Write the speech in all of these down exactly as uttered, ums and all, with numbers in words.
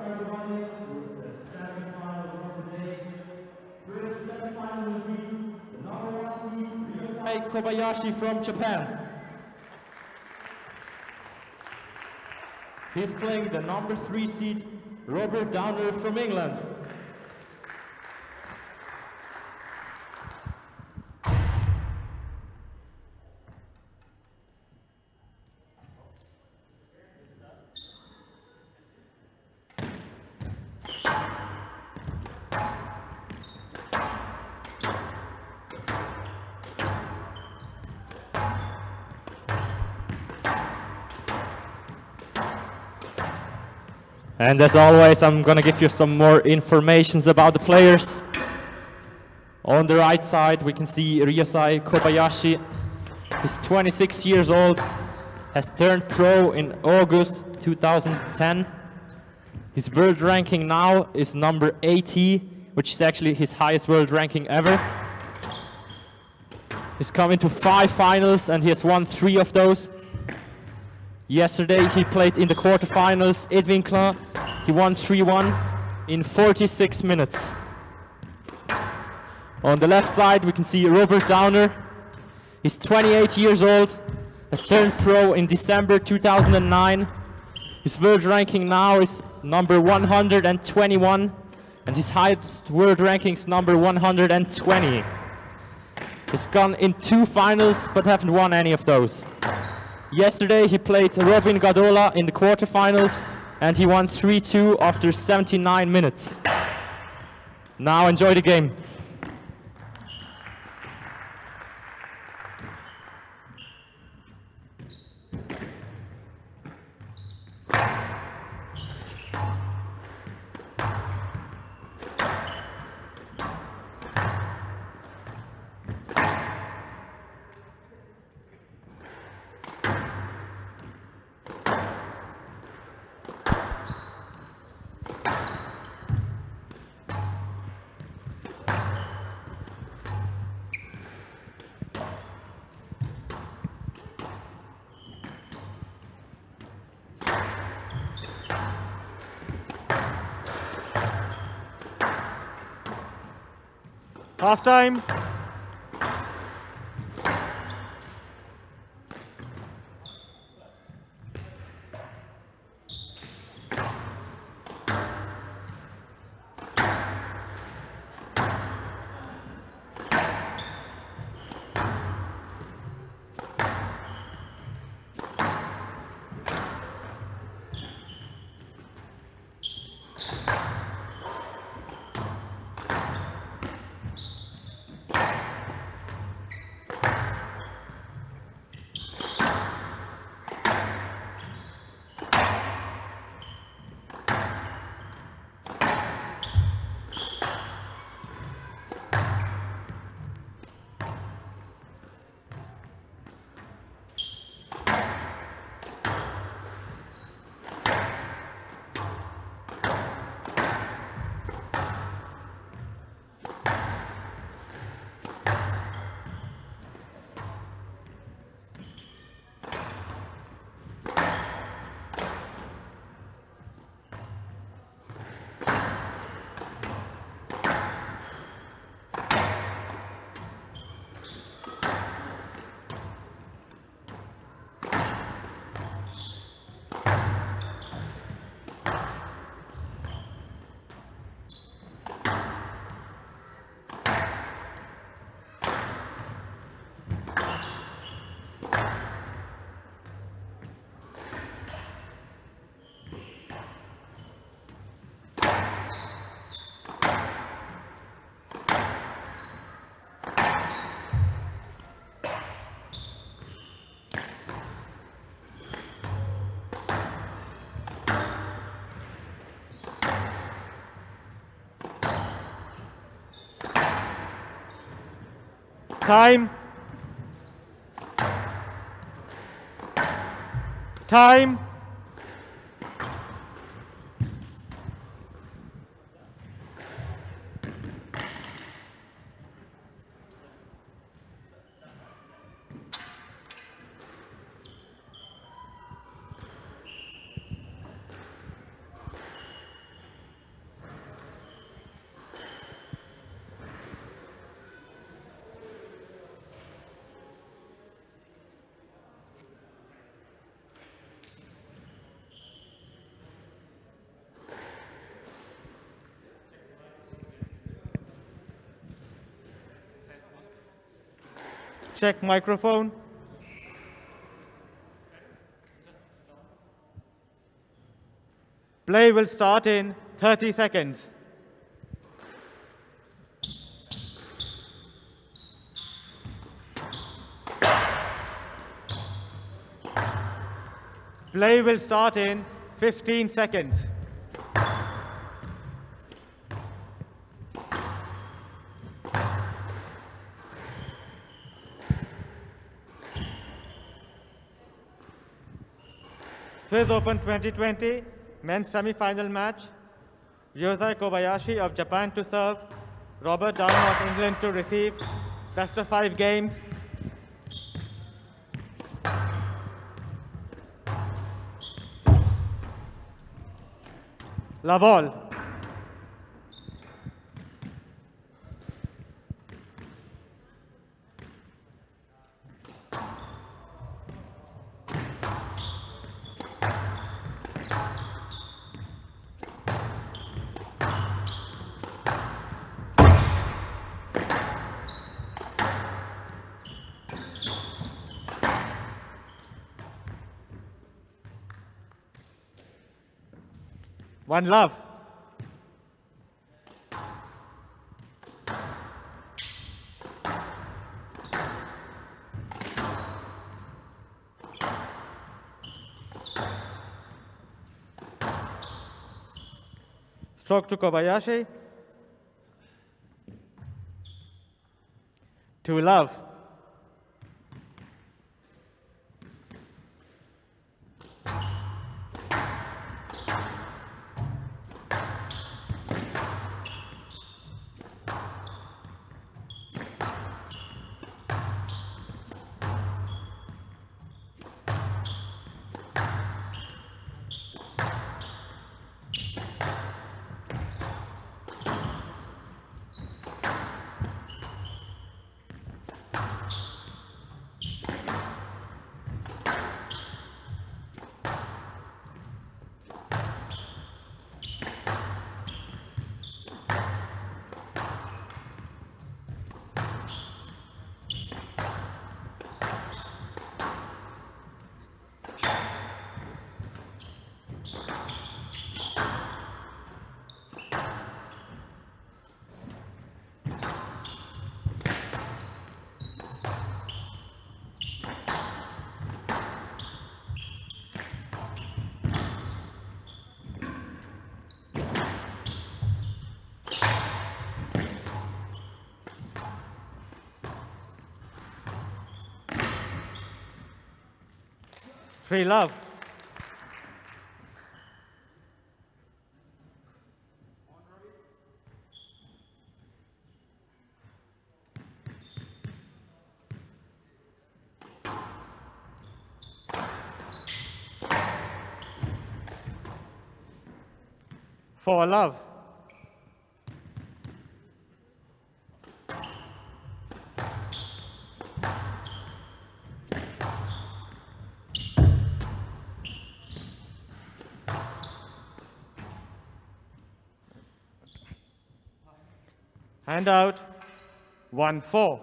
everybody to the semi-finals of today. First semi-final will be the number one seed, Ryosei Kobayashi from Japan. He's playing the number three seed, Robert Downer from England. And as always, I'm gonna give you some more information about the players. On the right side, we can see Ryosei Kobayashi. He's twenty-six years old, has turned pro in August two thousand ten. His world ranking now is number eighty, which is actually his highest world ranking ever. He's come into five finals and he has won three of those. Yesterday he played in the quarterfinals, Edwin Klein. He won three one in forty-six minutes. On the left side we can see Robert Downer. He's twenty-eight years old, has turned pro in December two thousand nine. His world ranking now is number one hundred twenty-one and his highest world ranking is number one hundred twenty. He's gone in two finals but haven't won any of those. Yesterday he played Robin Gadola in the quarterfinals and he won three two after seventy-nine minutes. Now enjoy the game. Half time. Time. Time. Check microphone. Play will start in thirty seconds. Play will start in fifteen seconds. Swiss Open twenty twenty men's semi-final match. Ryosei Kobayashi of Japan to serve. Robert Downer of England to receive. Best of five games. La ball. One love. Stroke to Kobayashi. Two love. Three love. Four love. Hand out, one, four.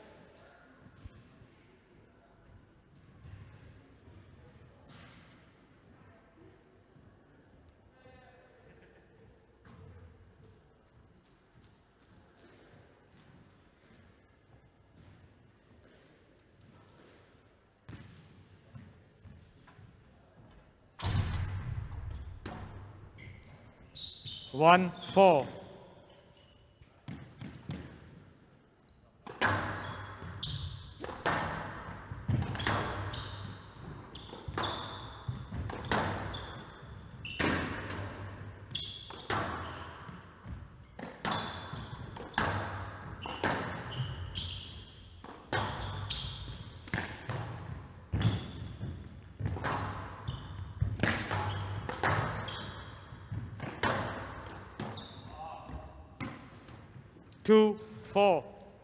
One, four. Two, four.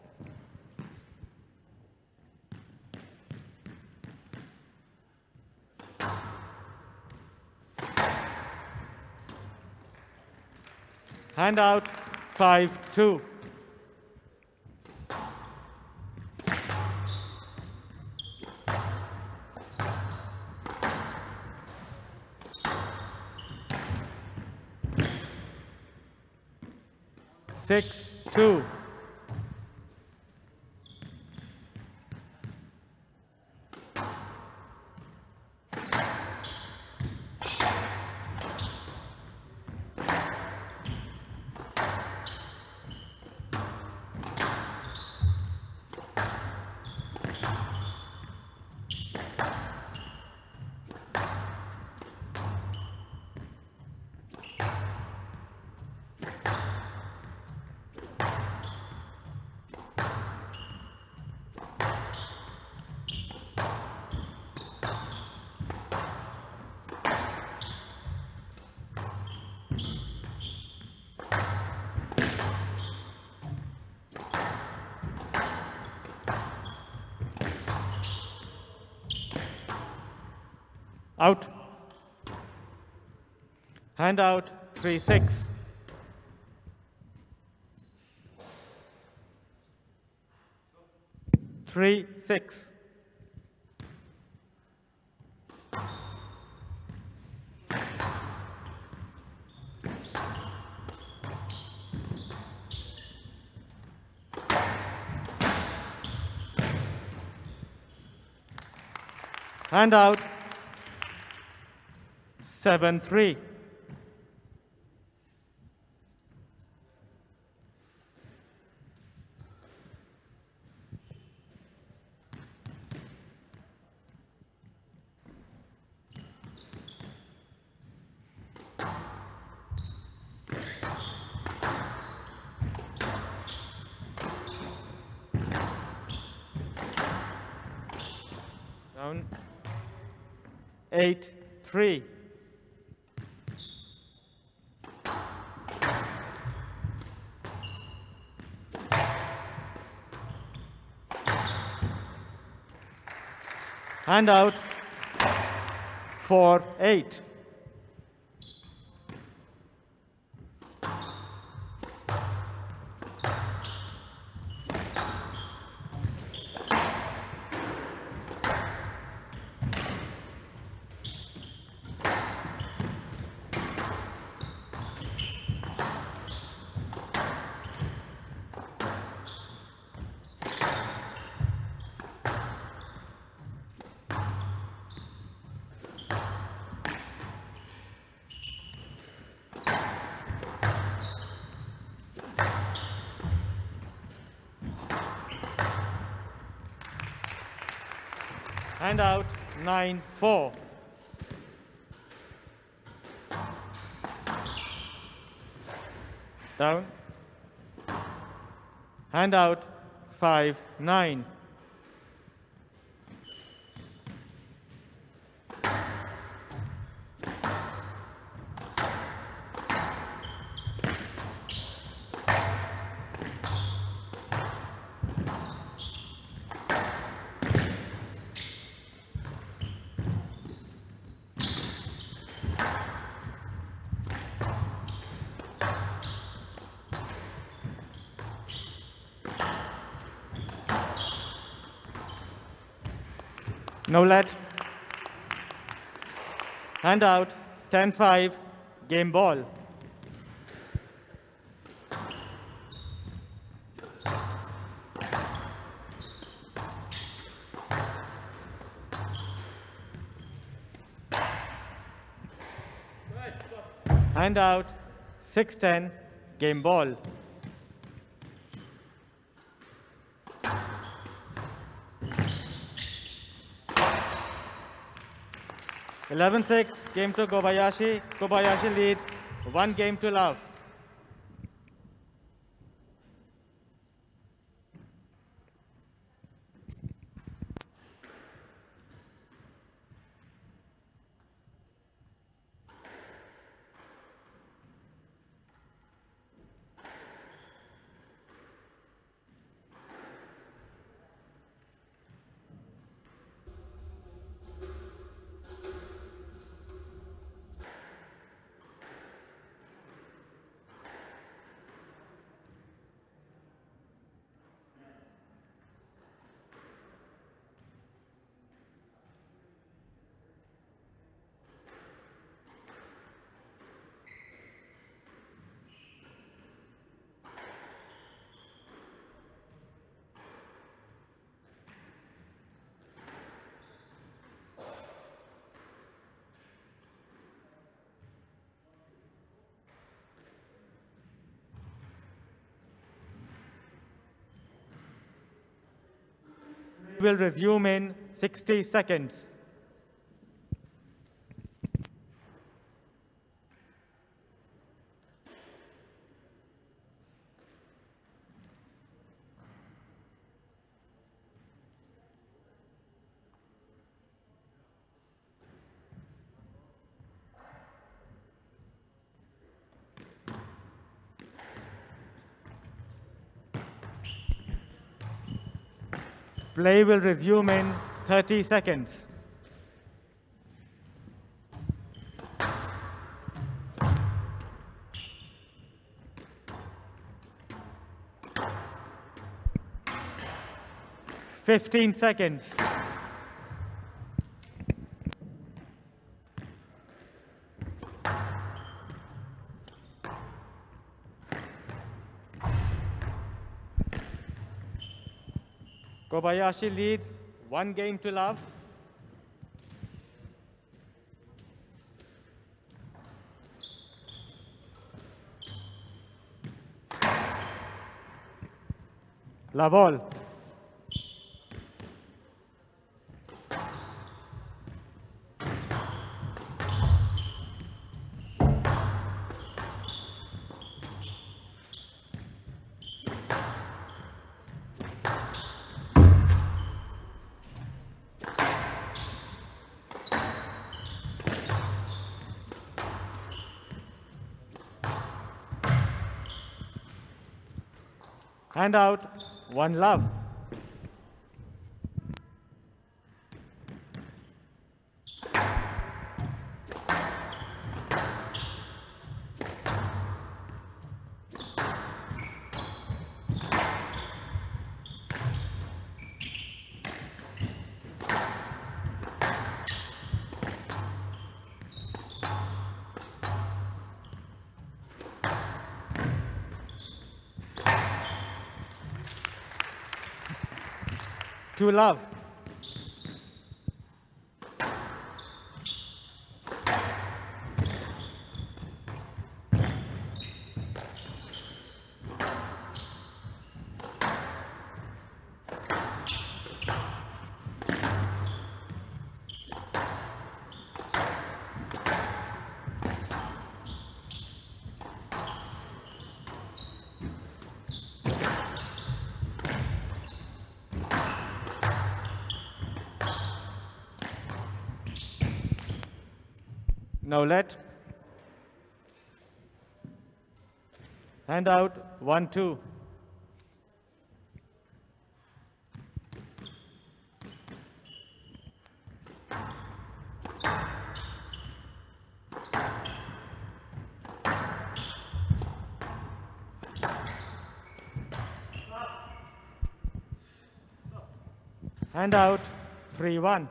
Hand out, five, two. six, two. Out. Hand out, three, six. Three, six. Hand out, seven, three. Down, eight, three. Hand out, four, eight. Hand out, nine, four. Down. Hand out, five, nine. No let. Hand out, ten, five, game ball. Hand out, six, ten, game ball. eleven, six, game to Kobayashi. Kobayashi leads, one game to love. will resume in sixty seconds. Play will resume in thirty seconds. Fifteen seconds. Kobayashi leads one game to love. Love all. Hand out, one love. To love. Now let. Hand out, one, two. Hand out, three, one.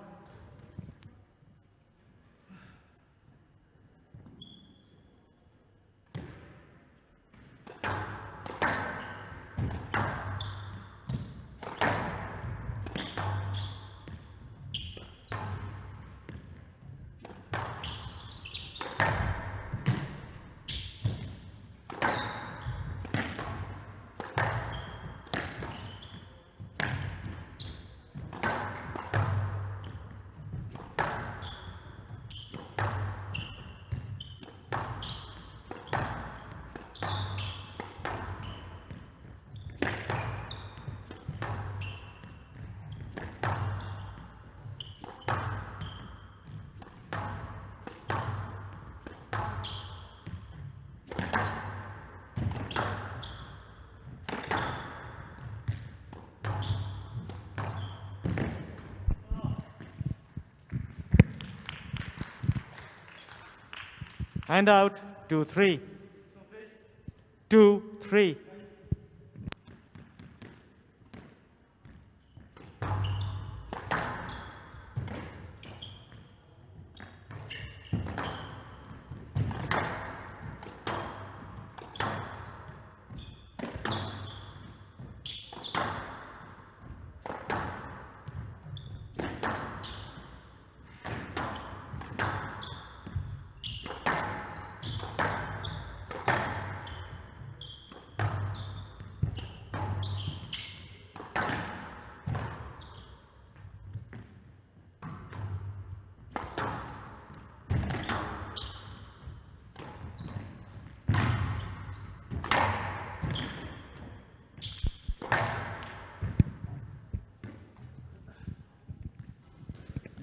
Hand out, two, three. Two, three.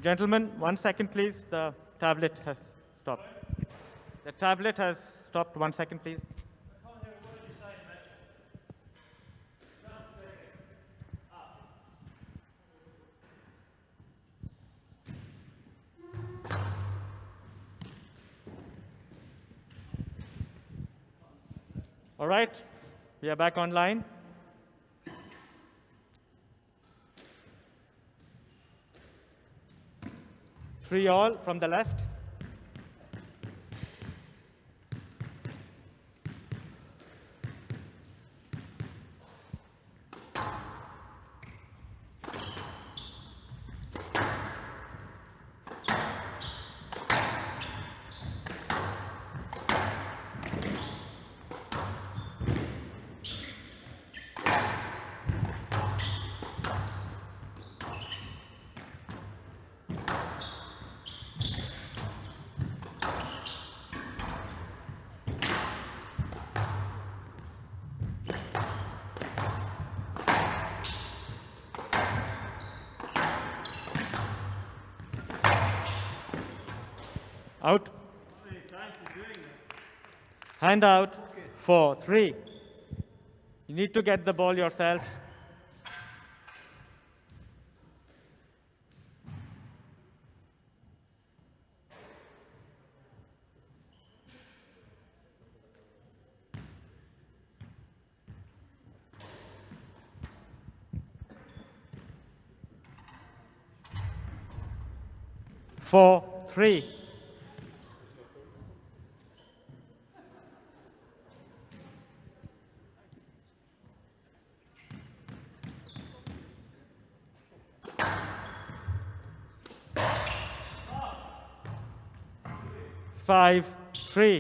Gentlemen, one second, please. The tablet has stopped. The tablet has stopped. One second, please. All right, we are back online. Three all from the left. Out. Hand out. Four, three. You need to get the ball yourself. Four, three. Five, three.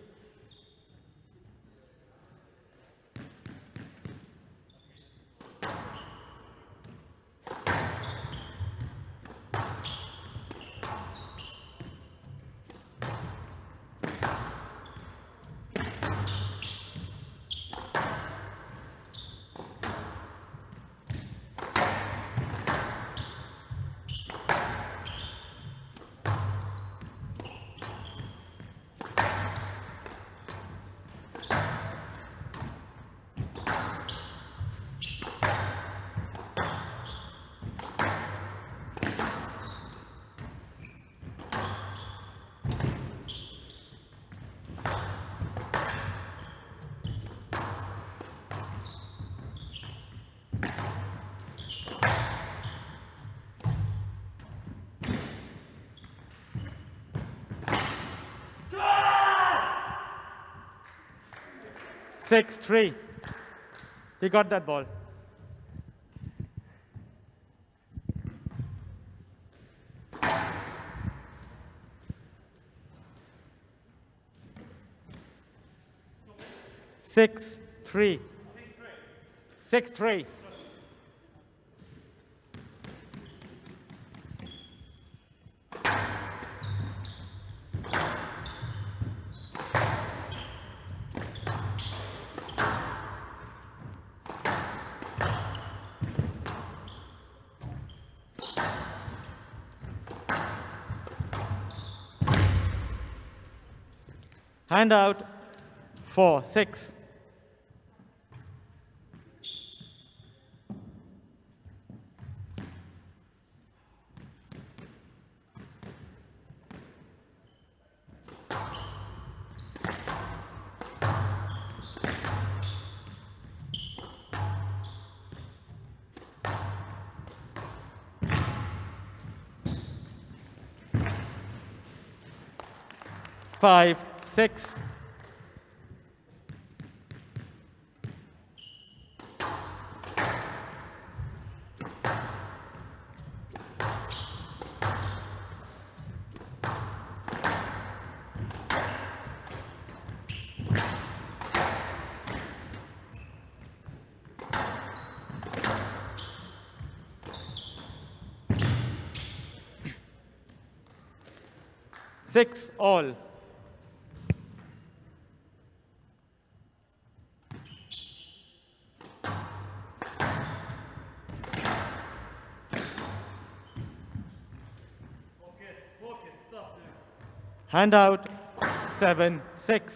Six, three. He got that ball. Six, three. Six, three. Hand out, four, six. Five, six. Six all. Handout seven six.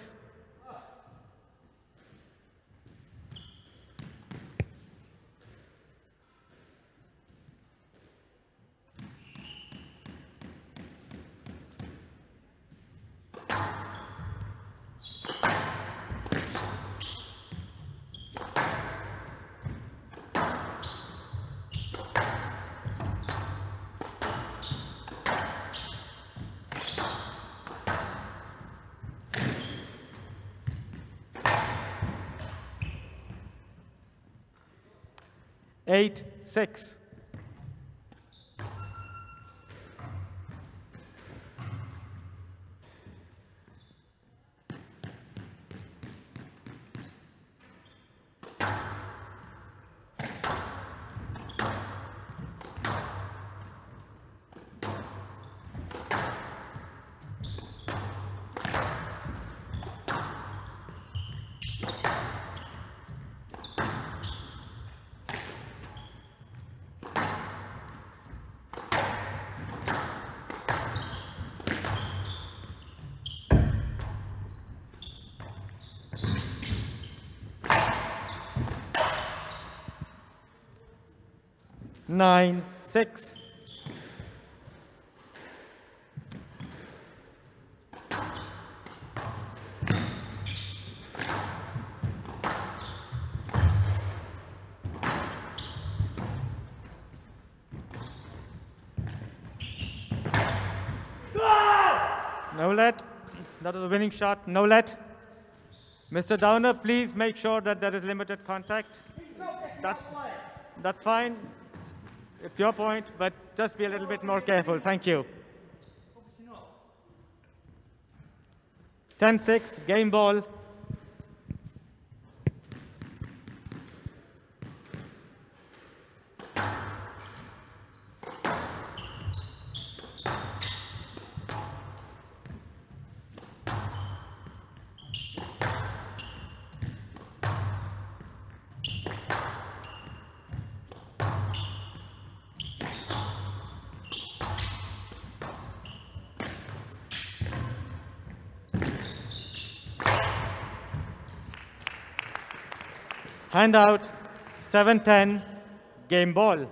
Eight six. Nine six. No let. That was a winning shot. No let. Mister Downer, please make sure that there is limited contact. That, that's fine. It's your point, but just be a little bit more careful. Thank you. ten six, game ball. Handout seven ten, game ball.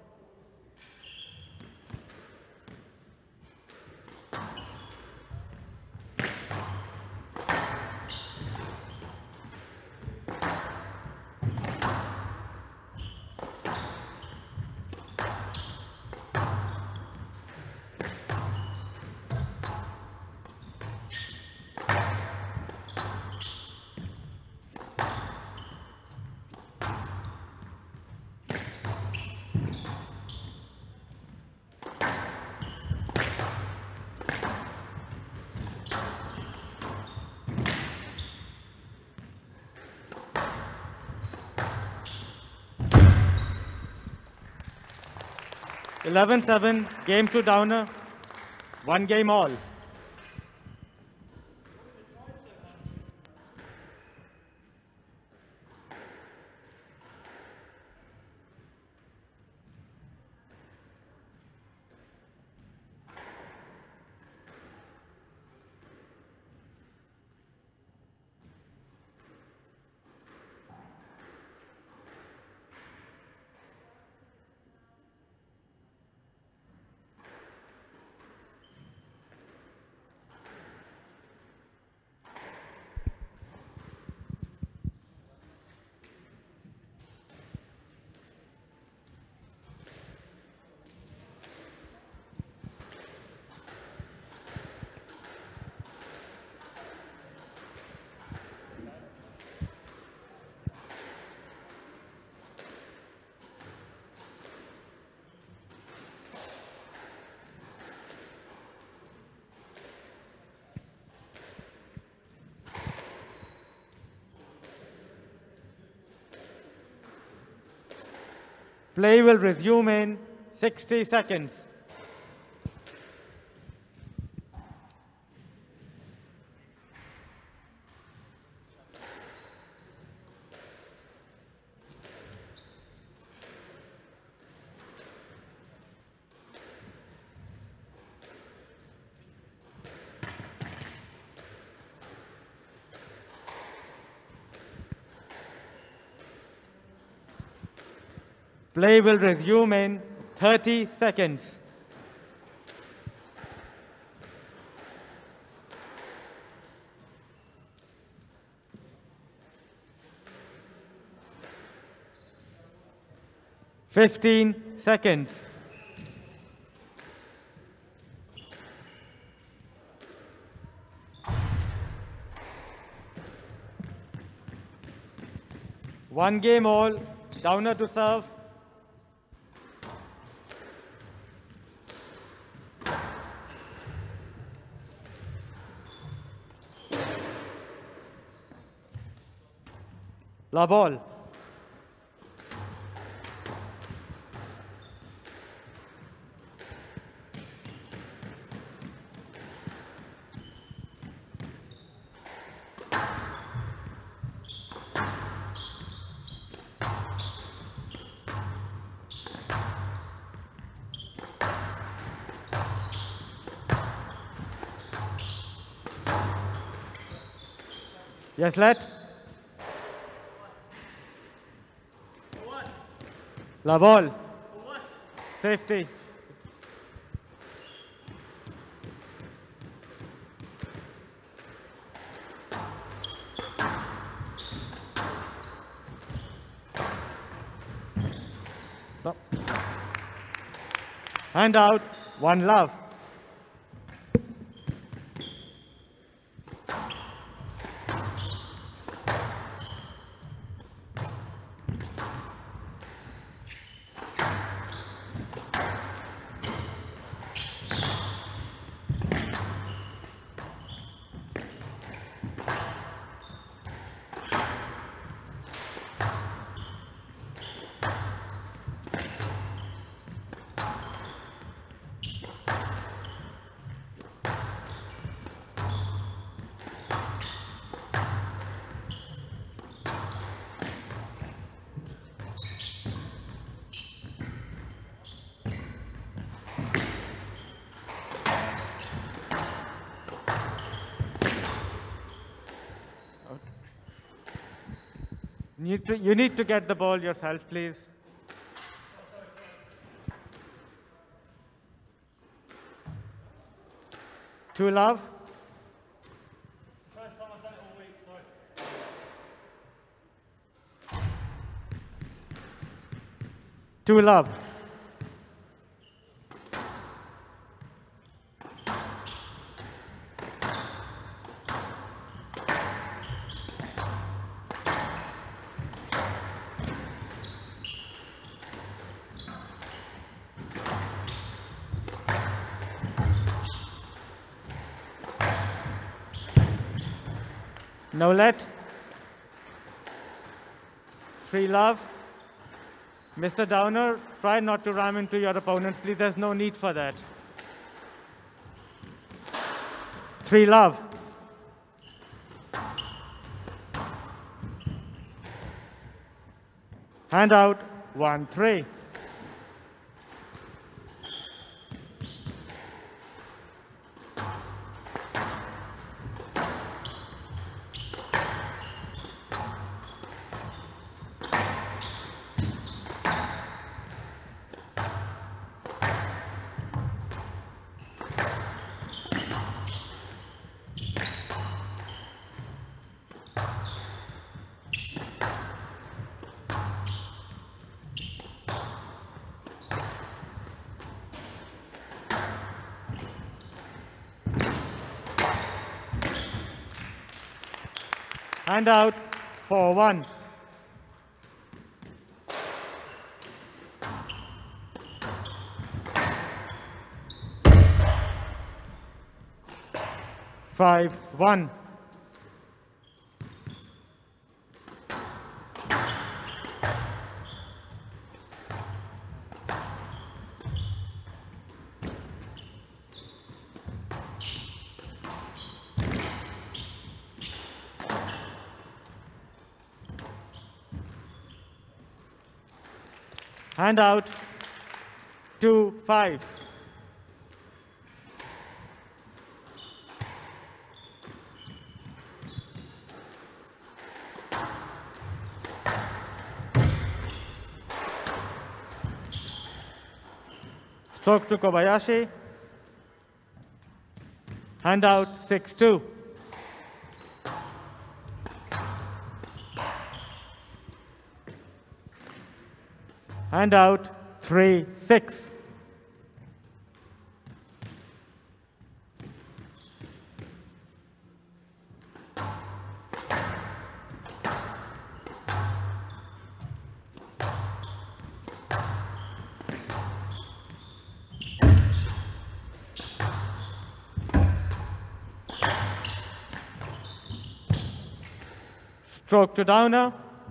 eleven seven, game to Downer, one game all. Play will resume in sixty seconds. Play will resume in thirty seconds. Fifteen seconds. One game all, Downer to serve. La ball. Yes, let. What? La ball. What? Safety. Stop. Hand out. One love. You need, to, you need to get the ball yourself, please. Two love. First time I've done it all week, sorry. Two love. No let. Three love. Mister Downer, try not to ram into your opponent, please. There's no need for that. Three love. Hand out. One, three. Hand out for one. Five, one. Hand out, two, five. Stroke to Kobayashi. Hand out six two. Hand out three six. Stroke to downer.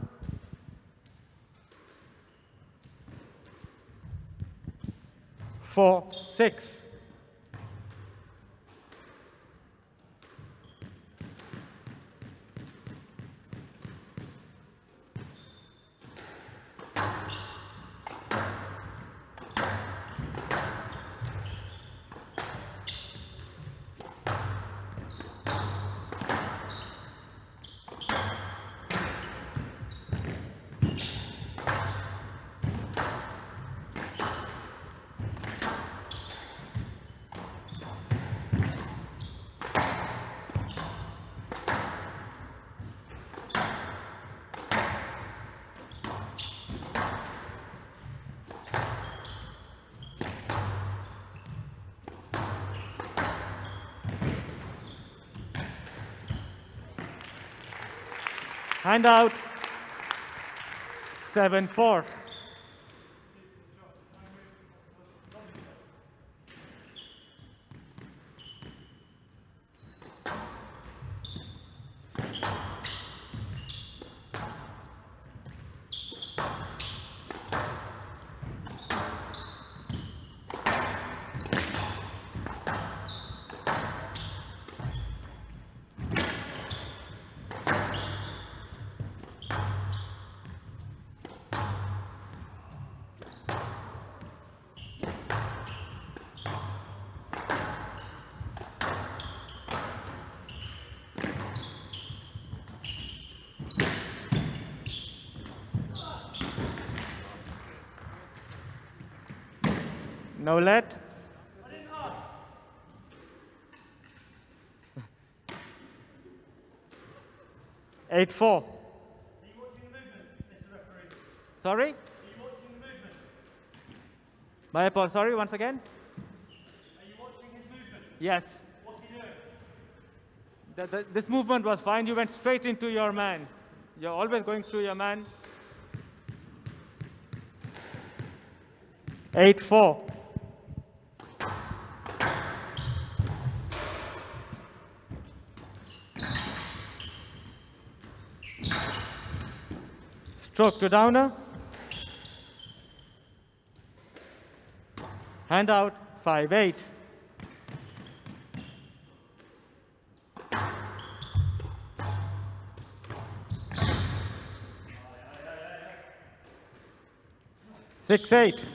Four, six. Hand out seven four. No let. Eight four. Are you watching the movement, Mister Referee? Sorry? Are you watching the movement? My apologies. Sorry, once again. Are you watching his movement? Yes. What's he doing? The, the, this movement was fine. You went straight into your man. You're always going through your man. Eight four. Stroke to downer. Hand out five eight. Six eight.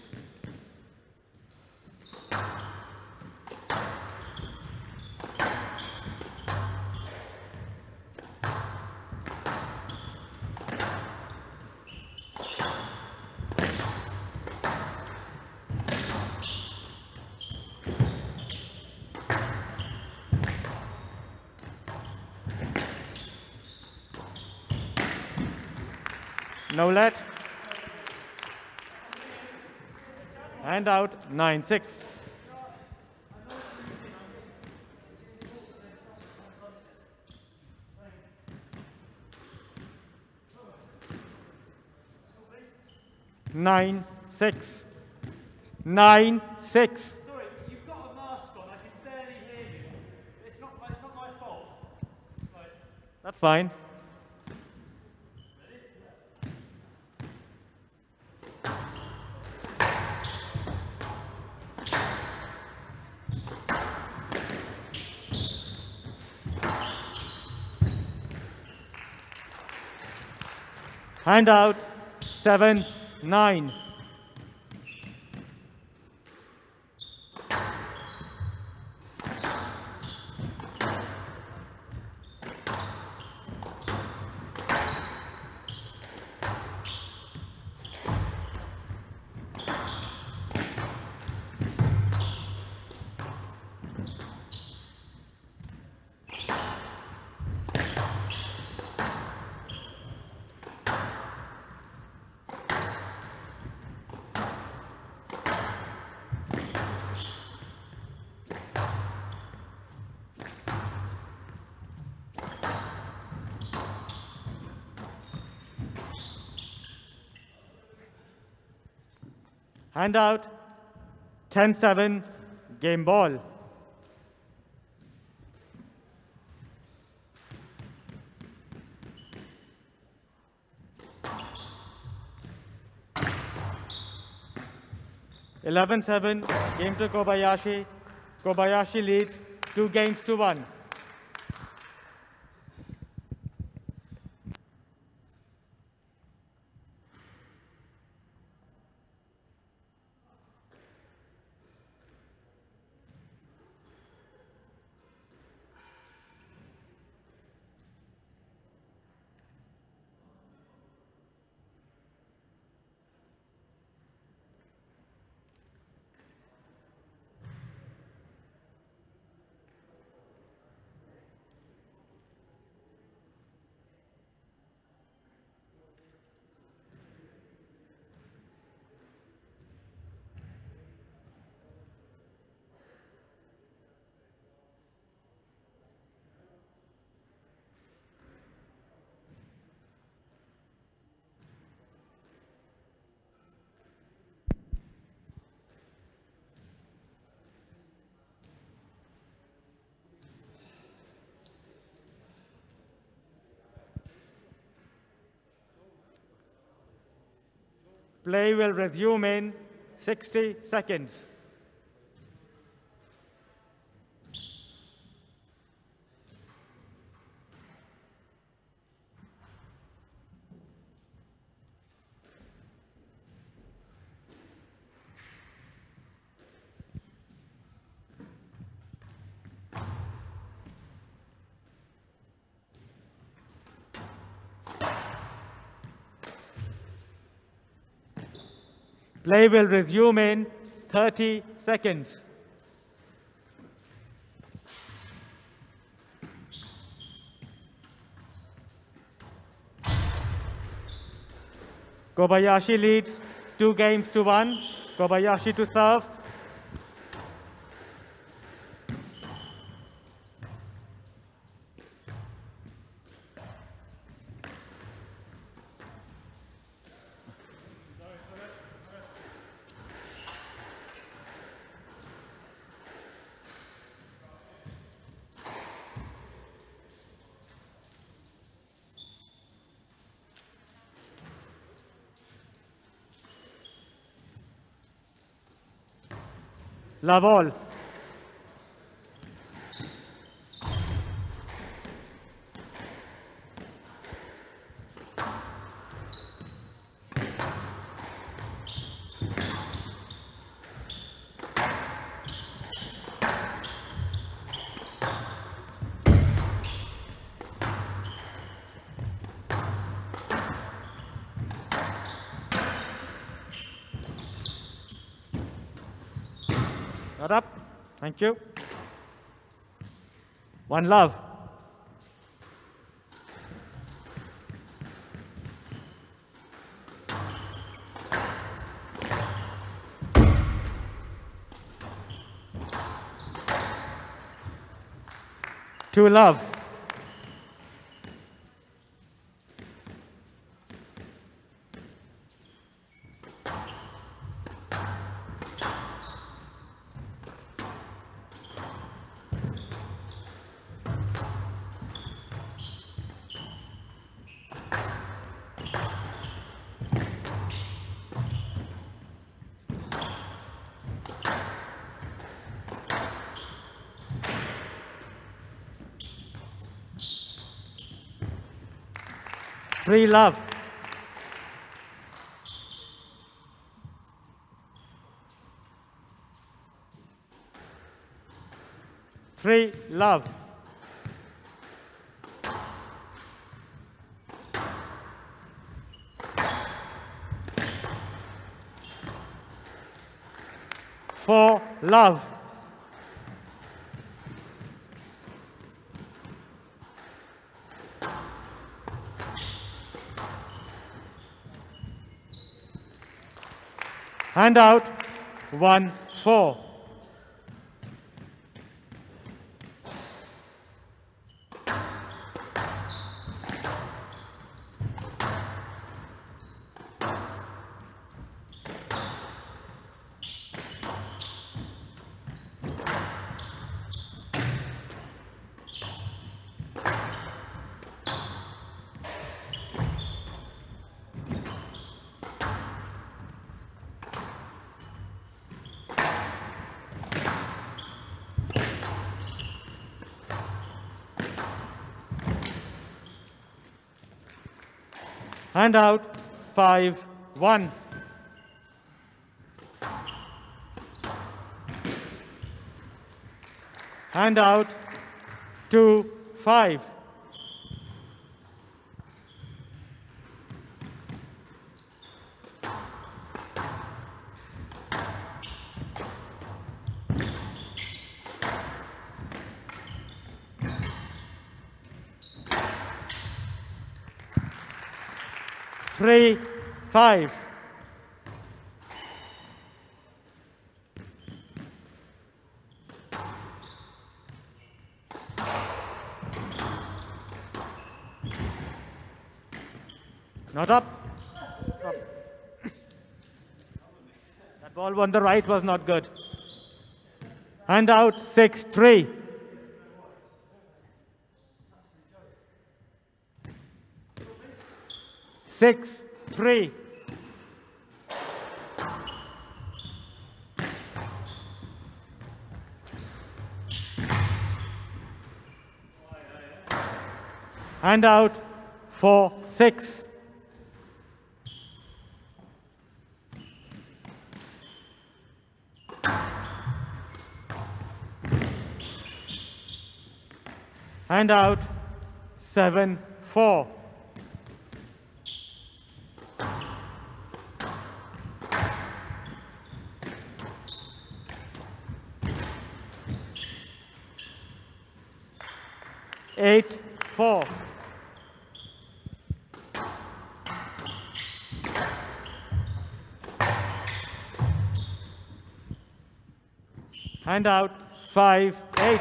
No let. Hand out nine six. Nine six. Nine six. Sorry, you've got a mask on. I can barely hear you. It's not, it's not my fault. Right. That's fine. Hand out seven nine. Hand out. ten seven, game ball. eleven seven, game to Kobayashi. Kobayashi leads two games to one. Play will resume in sixty seconds. Play will resume in thirty seconds. Kobayashi leads two games to one. Kobayashi to serve. Love all. Not up. Thank you. One love. Two love. Three love. Three love. Four love. Hand out, one, four. Hand out, five, one. Hand out, two, five. Three, five. Not up. Up. That ball on the right was not good. Hand out, six, three. Six, three. Hand out, four, six. Hand out, seven, four. Eight, four. Hand out, five, eight.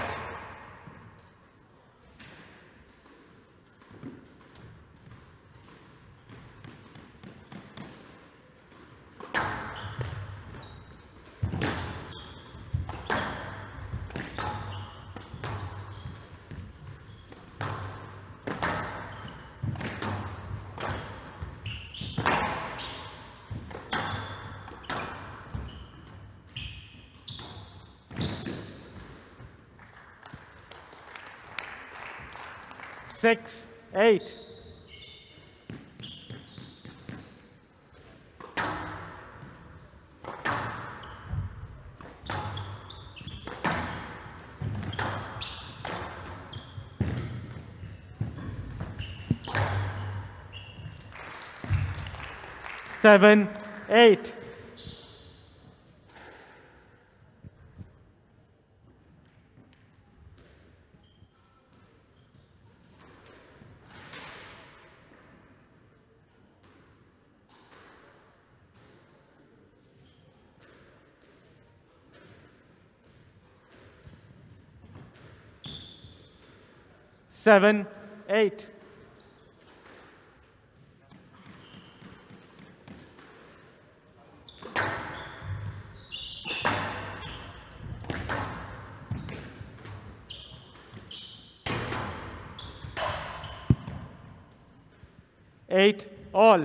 Six, eight. Seven, eight. Seven, eight. Eight, all.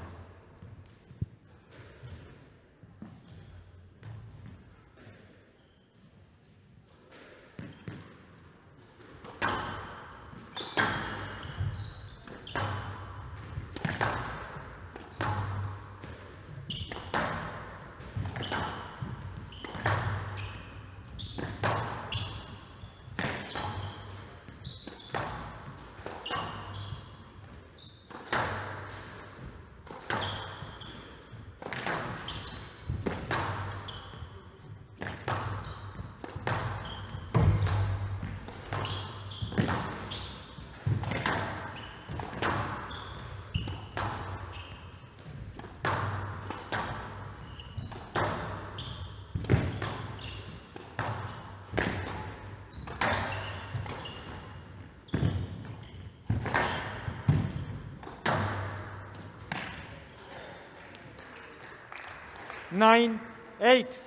Nine, eight.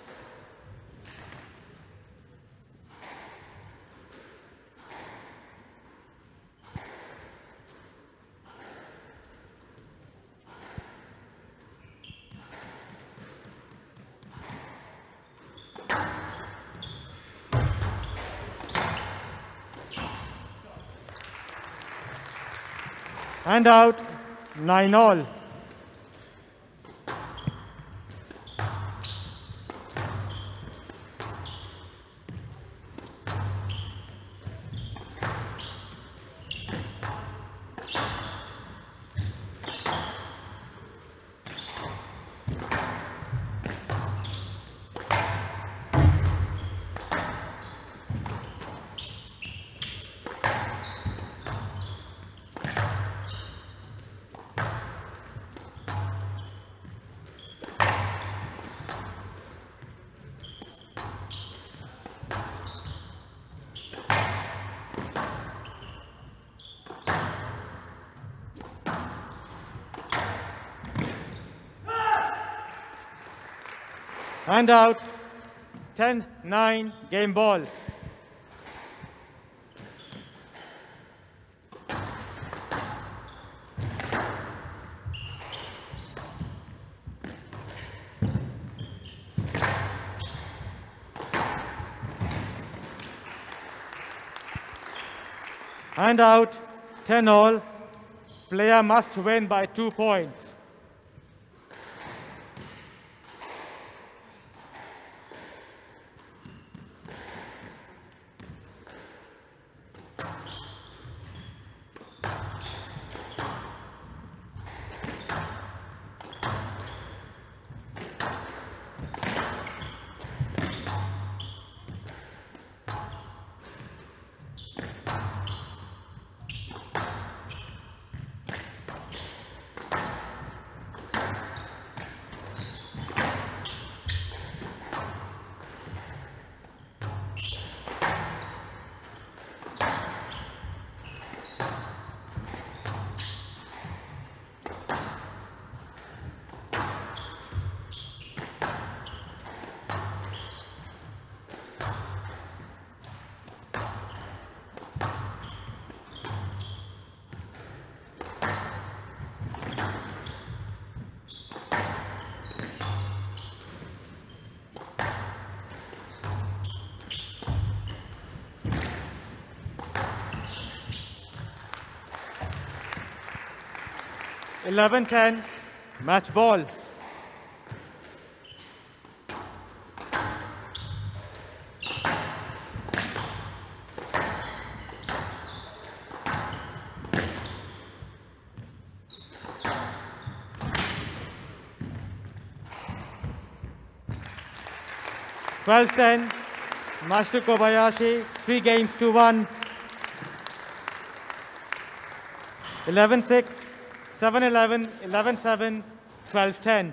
Hand out, Nine all. And out. ten nine, game ball. And out. ten all. Player must win by two points. eleven ten, match ball. twelve ten, match to Kobayashi, three games to one. eleven six, seven eleven, eleven seven, twelve ten.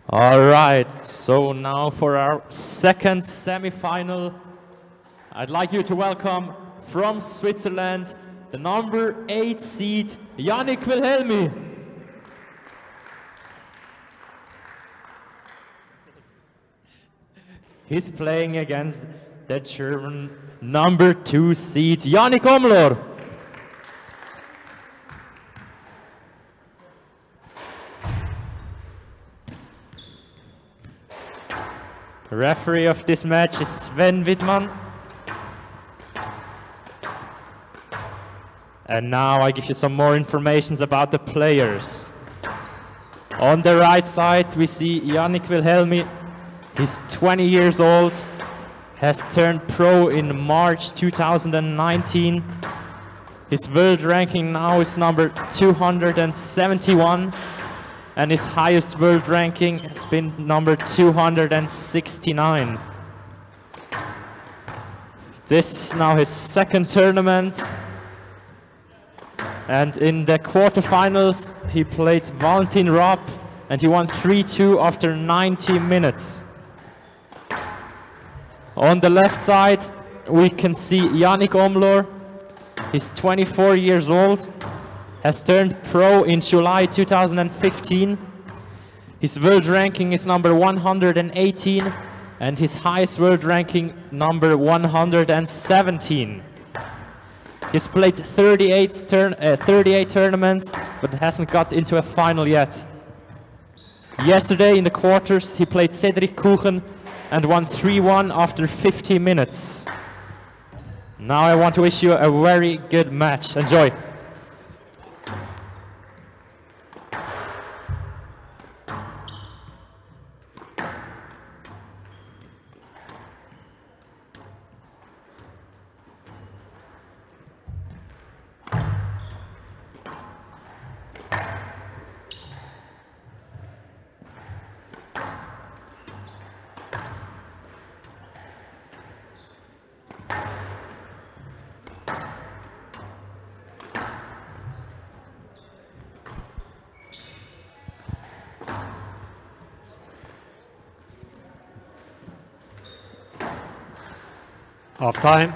All right, so now for our second semi-final, I'd like you to welcome from Switzerland, the number eight seed, Yannick Wilhelmi. He's playing against the German number two seed, Yannick Omlor. The referee of this match is Sven Wittmann. And now I give you some more information about the players. On the right side we see Yannick Wilhelmi. He's twenty years old, has turned pro in March two thousand nineteen. His world ranking now is number two hundred seventy-one. And his highest world ranking has been number two hundred sixty-nine. This is now his second tournament. And in the quarterfinals, he played Valentin Rapp, and he won three two after ninety minutes. On the left side, we can see Yannick Omlor. He's twenty-four years old. Has turned pro in July two thousand fifteen. His world ranking is number one hundred eighteen, and his highest world ranking number one hundred seventeen. He's played thirty-eight, turn, uh, thirty-eight tournaments, but hasn't got into a final yet. Yesterday in the quarters, he played Cedric Kuchen and won three one after fifty minutes. Now I want to wish you a very good match. Enjoy. Half time.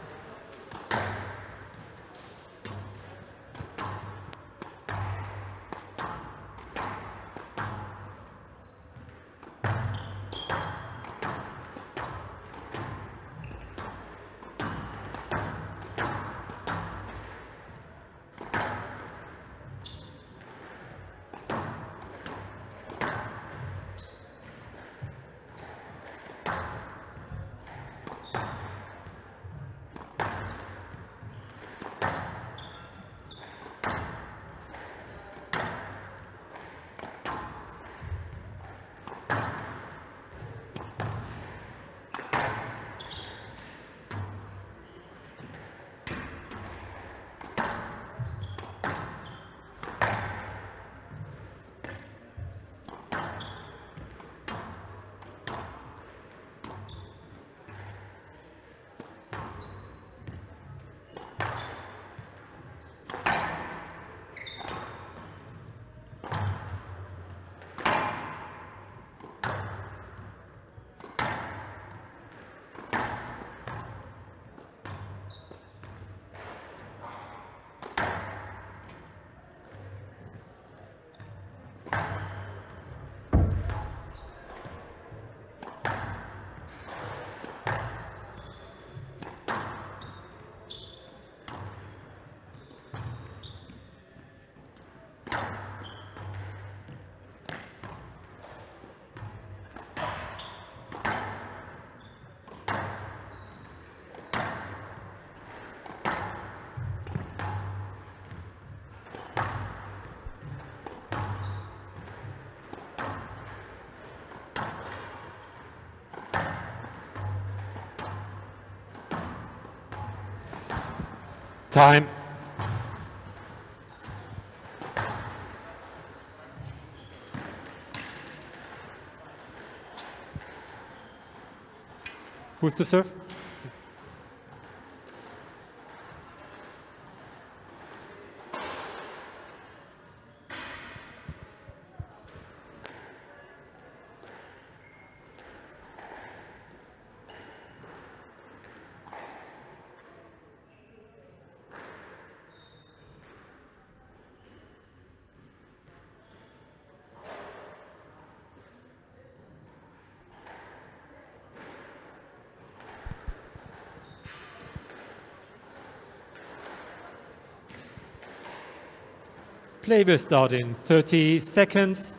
Time. Who's to serve? Play will start in thirty seconds.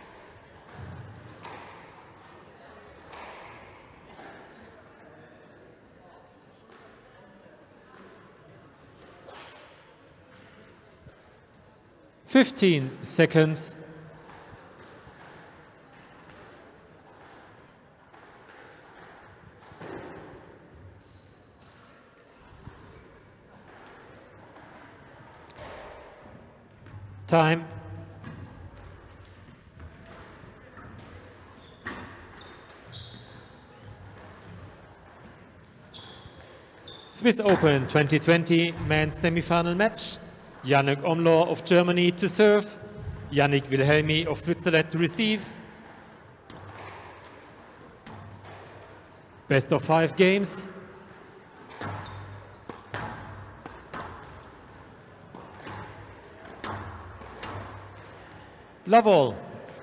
Fifteen seconds. Time. Swiss Open twenty twenty men's semi-final match. Yannick Omlor of Germany to serve. Yannick Wilhelmi of Switzerland to receive. Best of five games. Love all.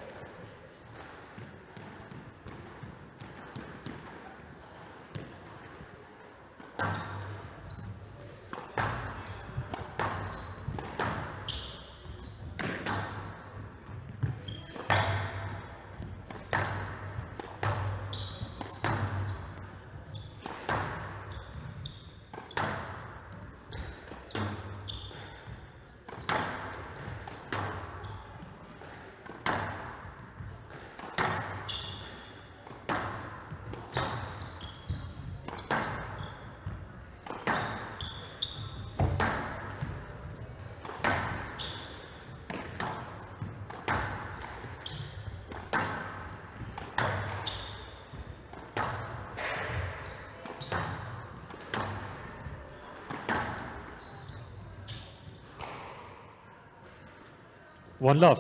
One love.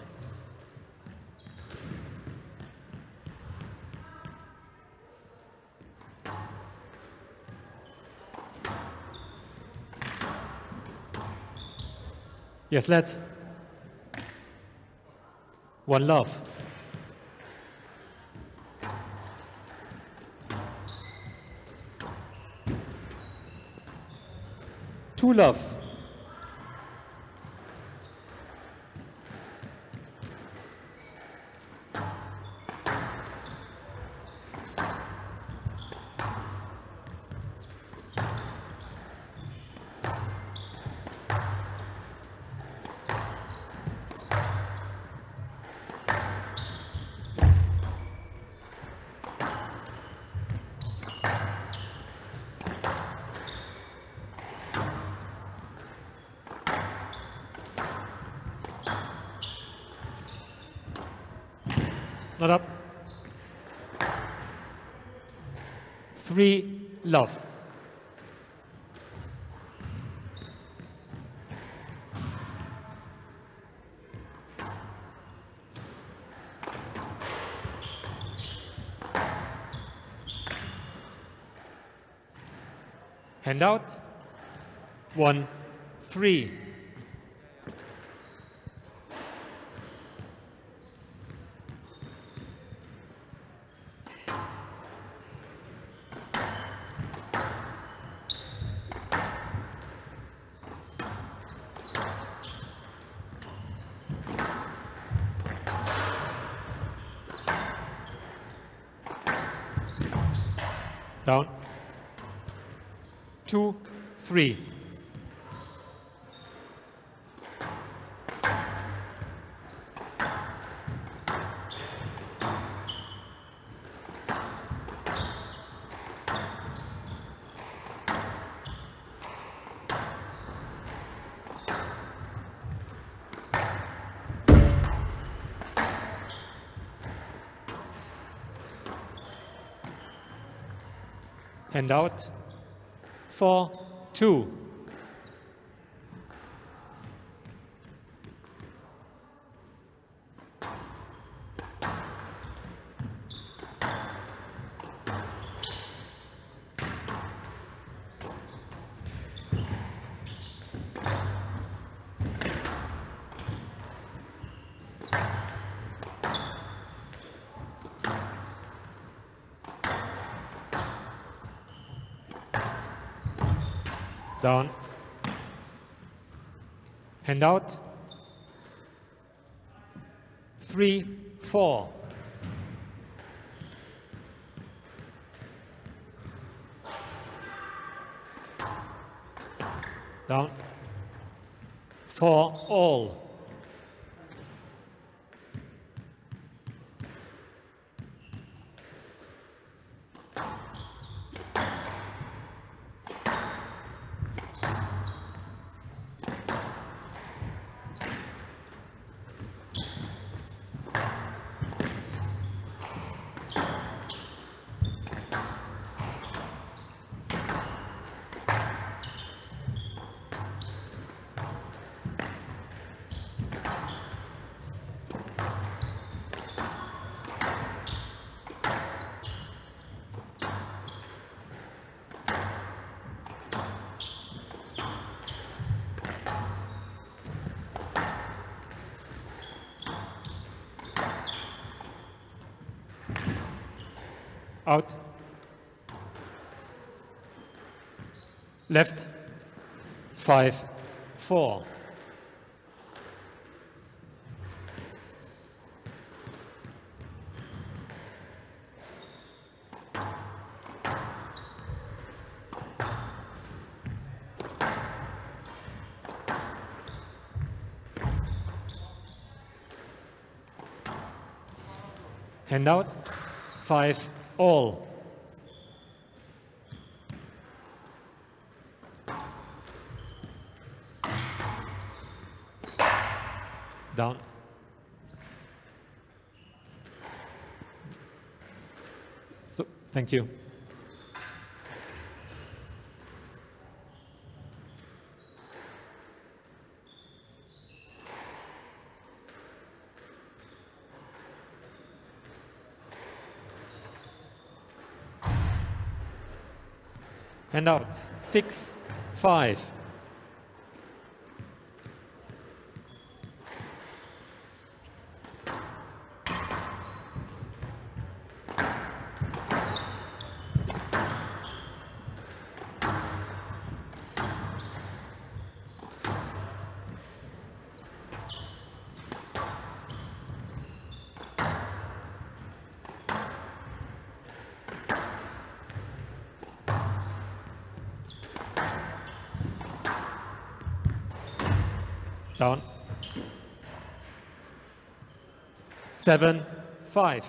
Yes, let. One love. Two love. Not up. Three love. Hand out. One, three. Down. Two, three. Hand out. Four, two. Down. Hand out. three, four. Down. Four, all. Out. Left. Five, four. Hand out. Five, all. Down. So, thank you. Hand out. Six, five. Down. Seven, five.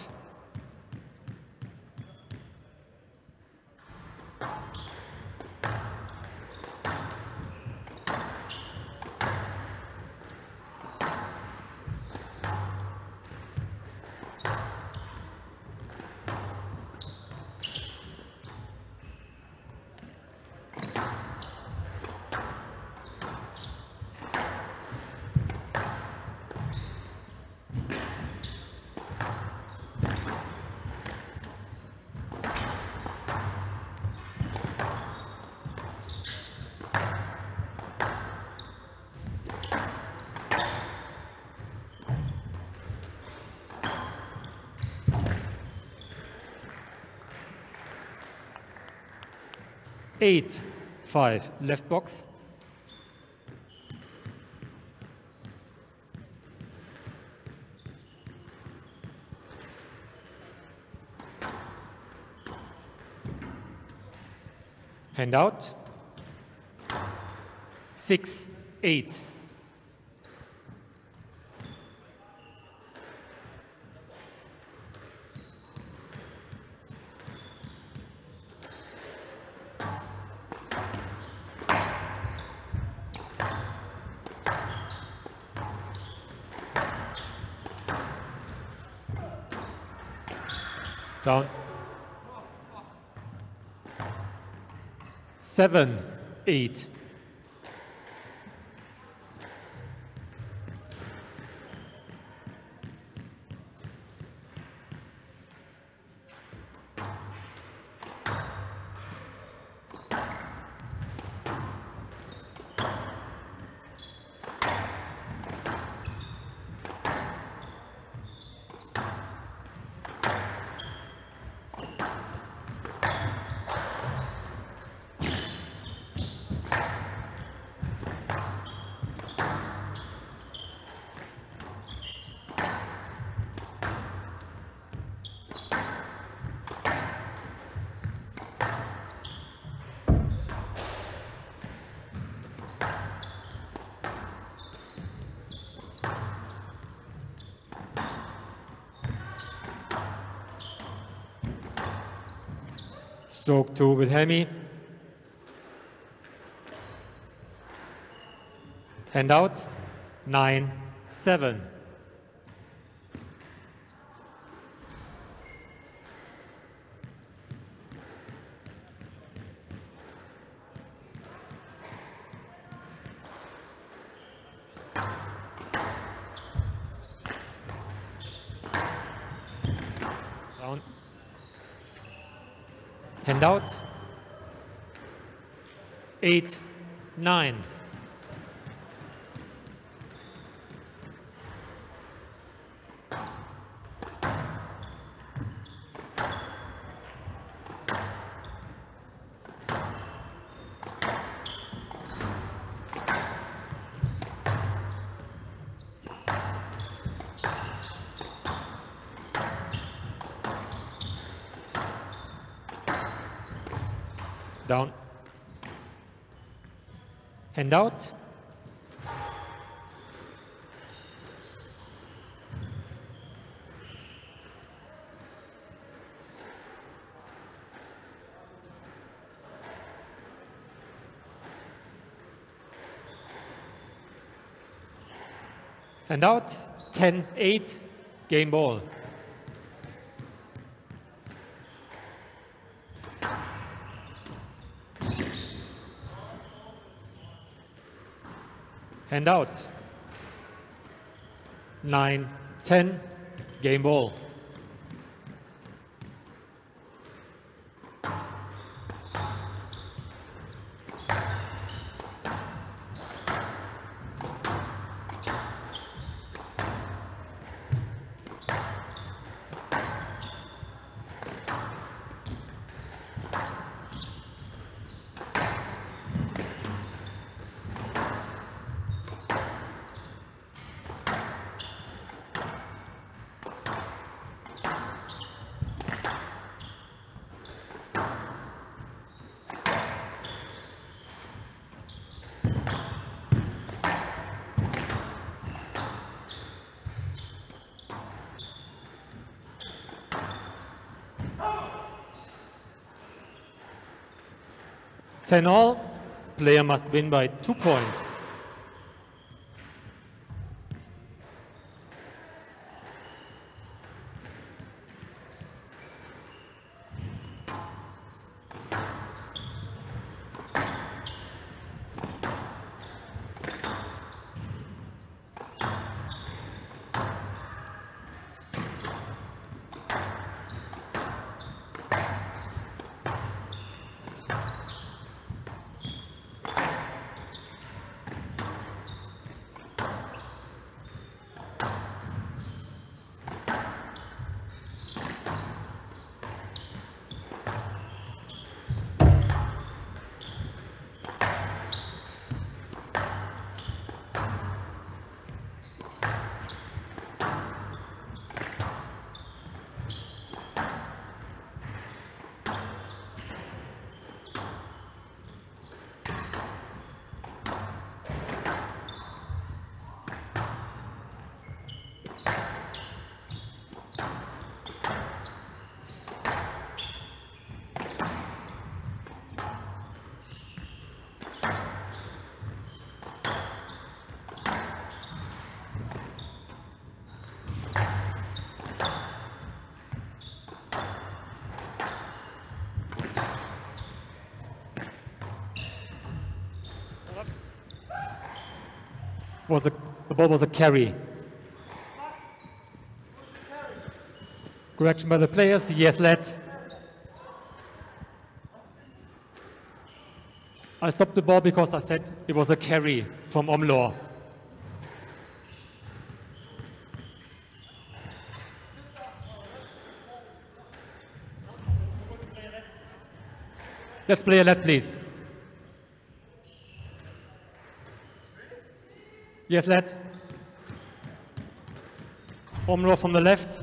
Eight, five, left box. Hand out. Six, eight. Down. Seven, eight. Stroke to Wilhelmi. Hand out, nine, seven. Down. Hand out, eight, nine. Down. Hand out. Hand out. ten eight. Game ball. Hand out. nine ten. Game ball. ten all, player must win by two points. Was a, the ball was a carry. Correction by the players, yes, let. I stopped the ball because I said it was a carry from Omlor. Let's play a let, please. Yes, let. Omlor from the left.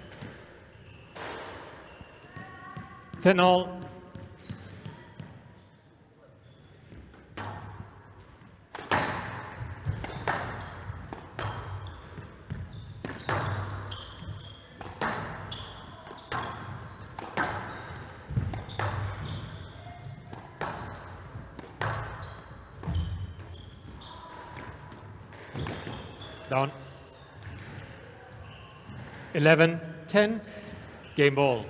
ten all. Down. eleven ten. Game ball.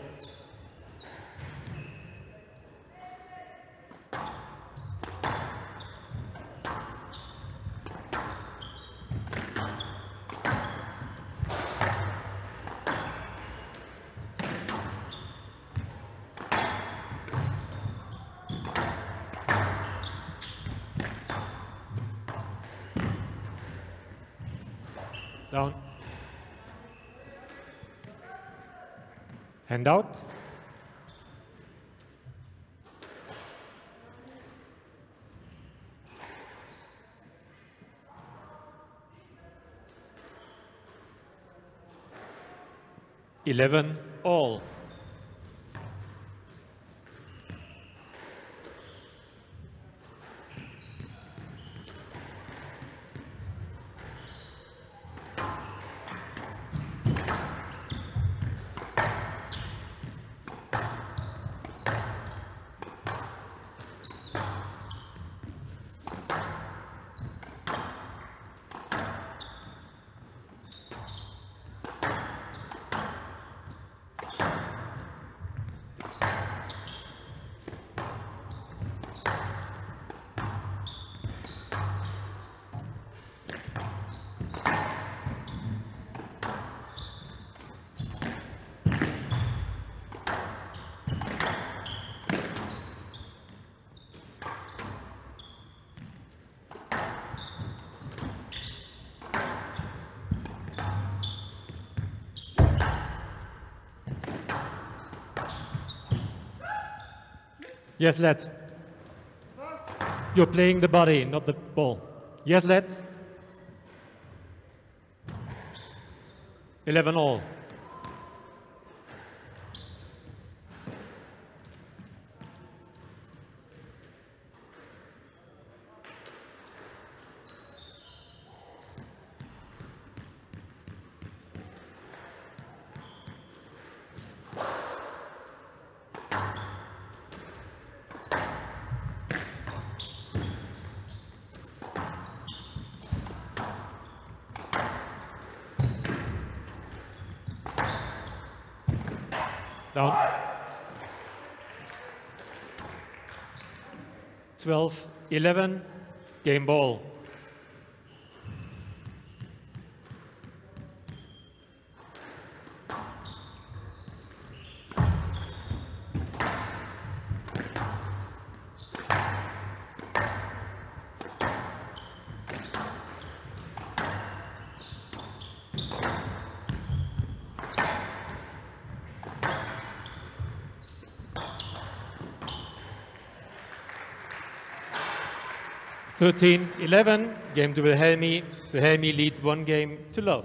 Down. Hand out. Eleven all. Yes, lad. You're playing the body, not the ball. Yes, lad. eleven all. Down. twelve eleven. Game ball. thirteen eleven, game to Wilhelmi. Wilhelmi leads one game to love.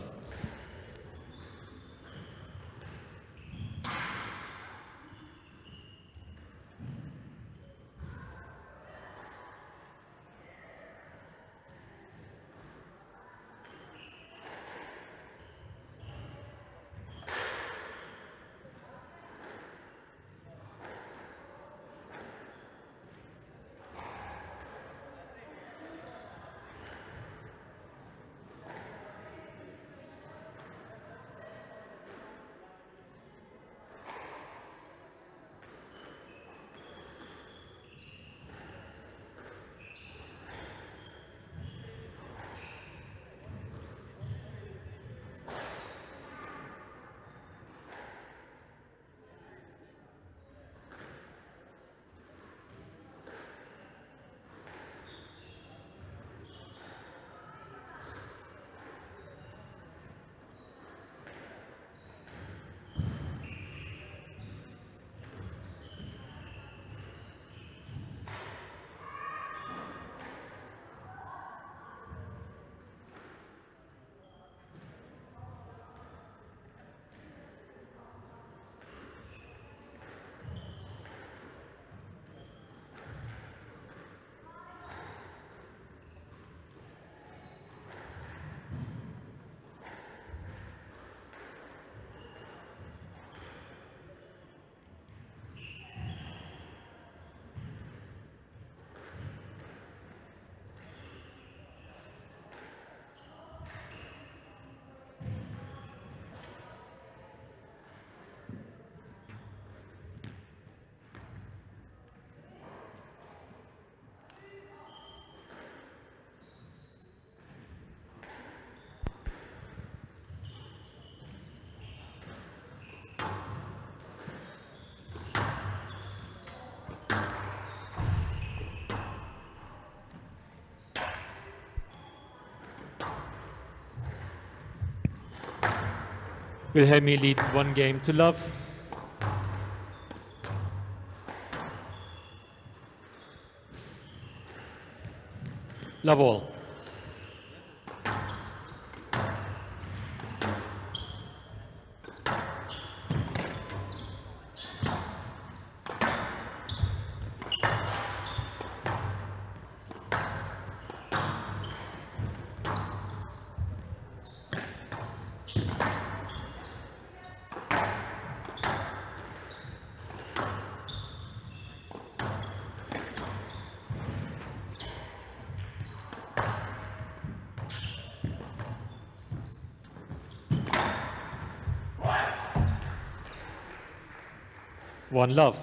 Wilhelmi leads one game to love. Love all. One love.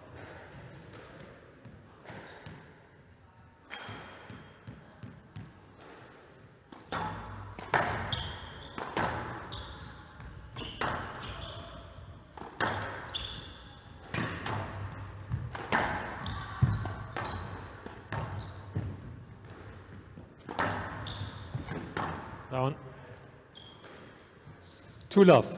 Down. Two love.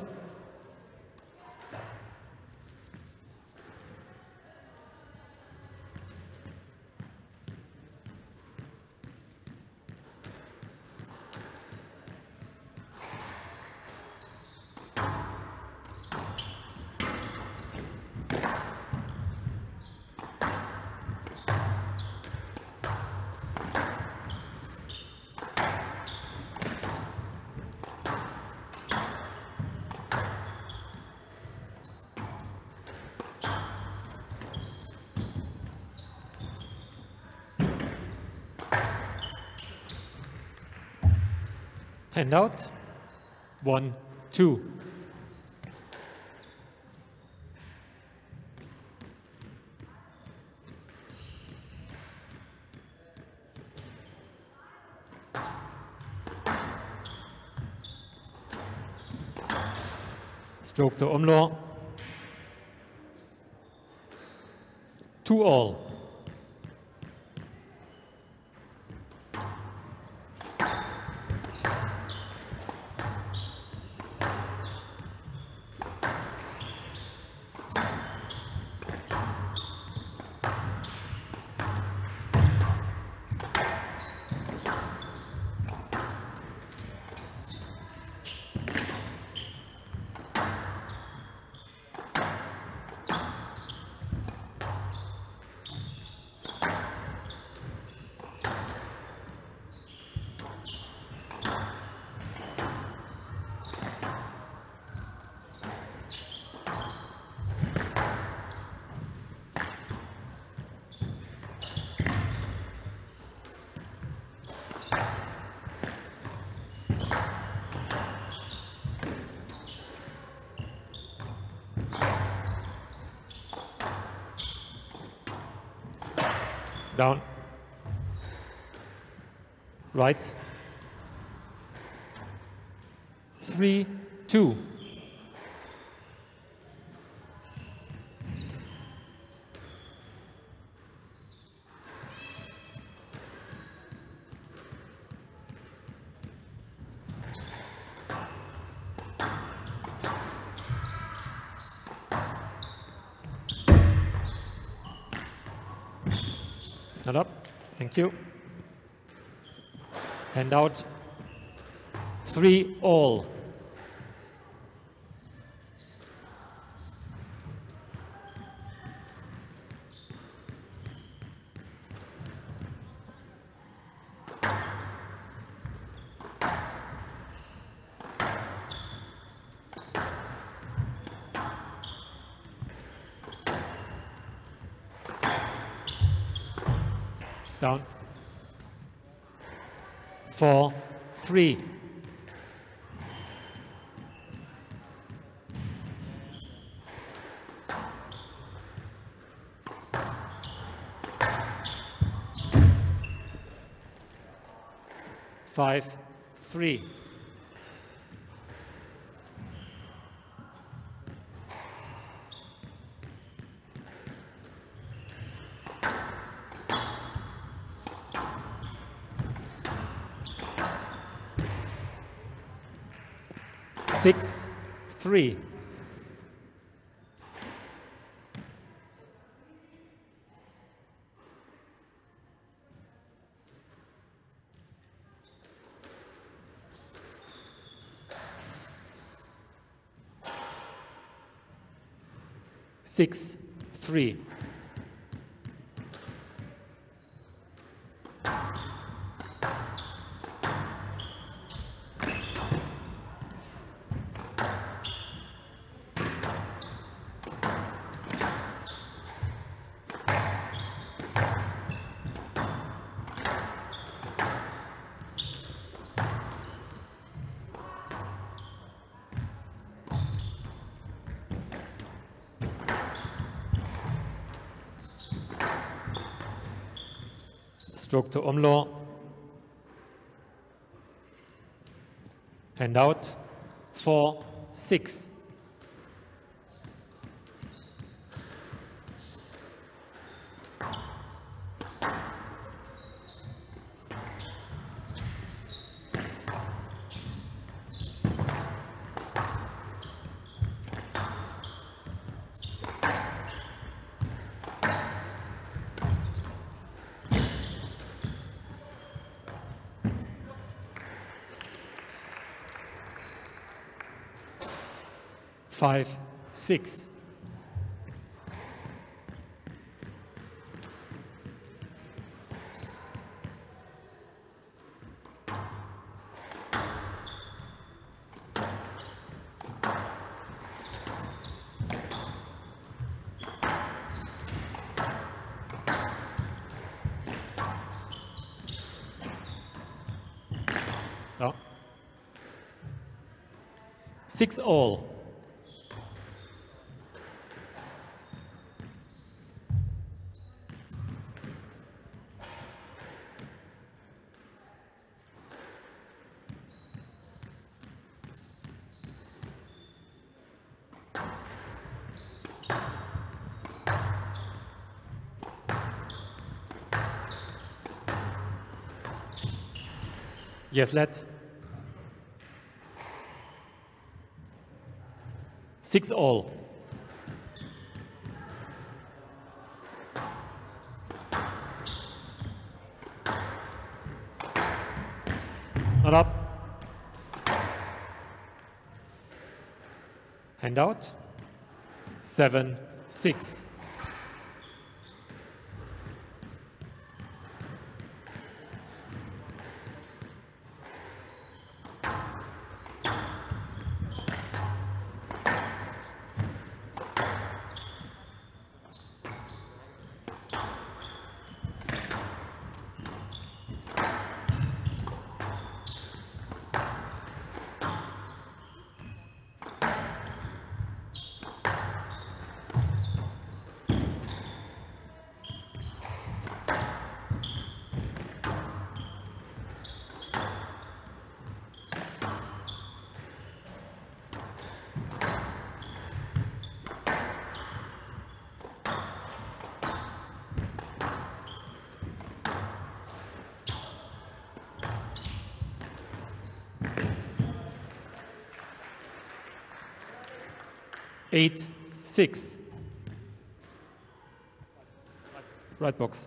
Hand out. One, two. Stroke to Omlor. Two all. Down. Right. Three, two. Not up. Thank you. Hand out. Three all. Down. Four, three. Five, three. Six, three. Six, three. Stroke to Omlor. Hand out. Four, six. Five, six. No. Six all. Yes, let. Six all. Not up. Hand out. Seven, six. Eight, six. Right box.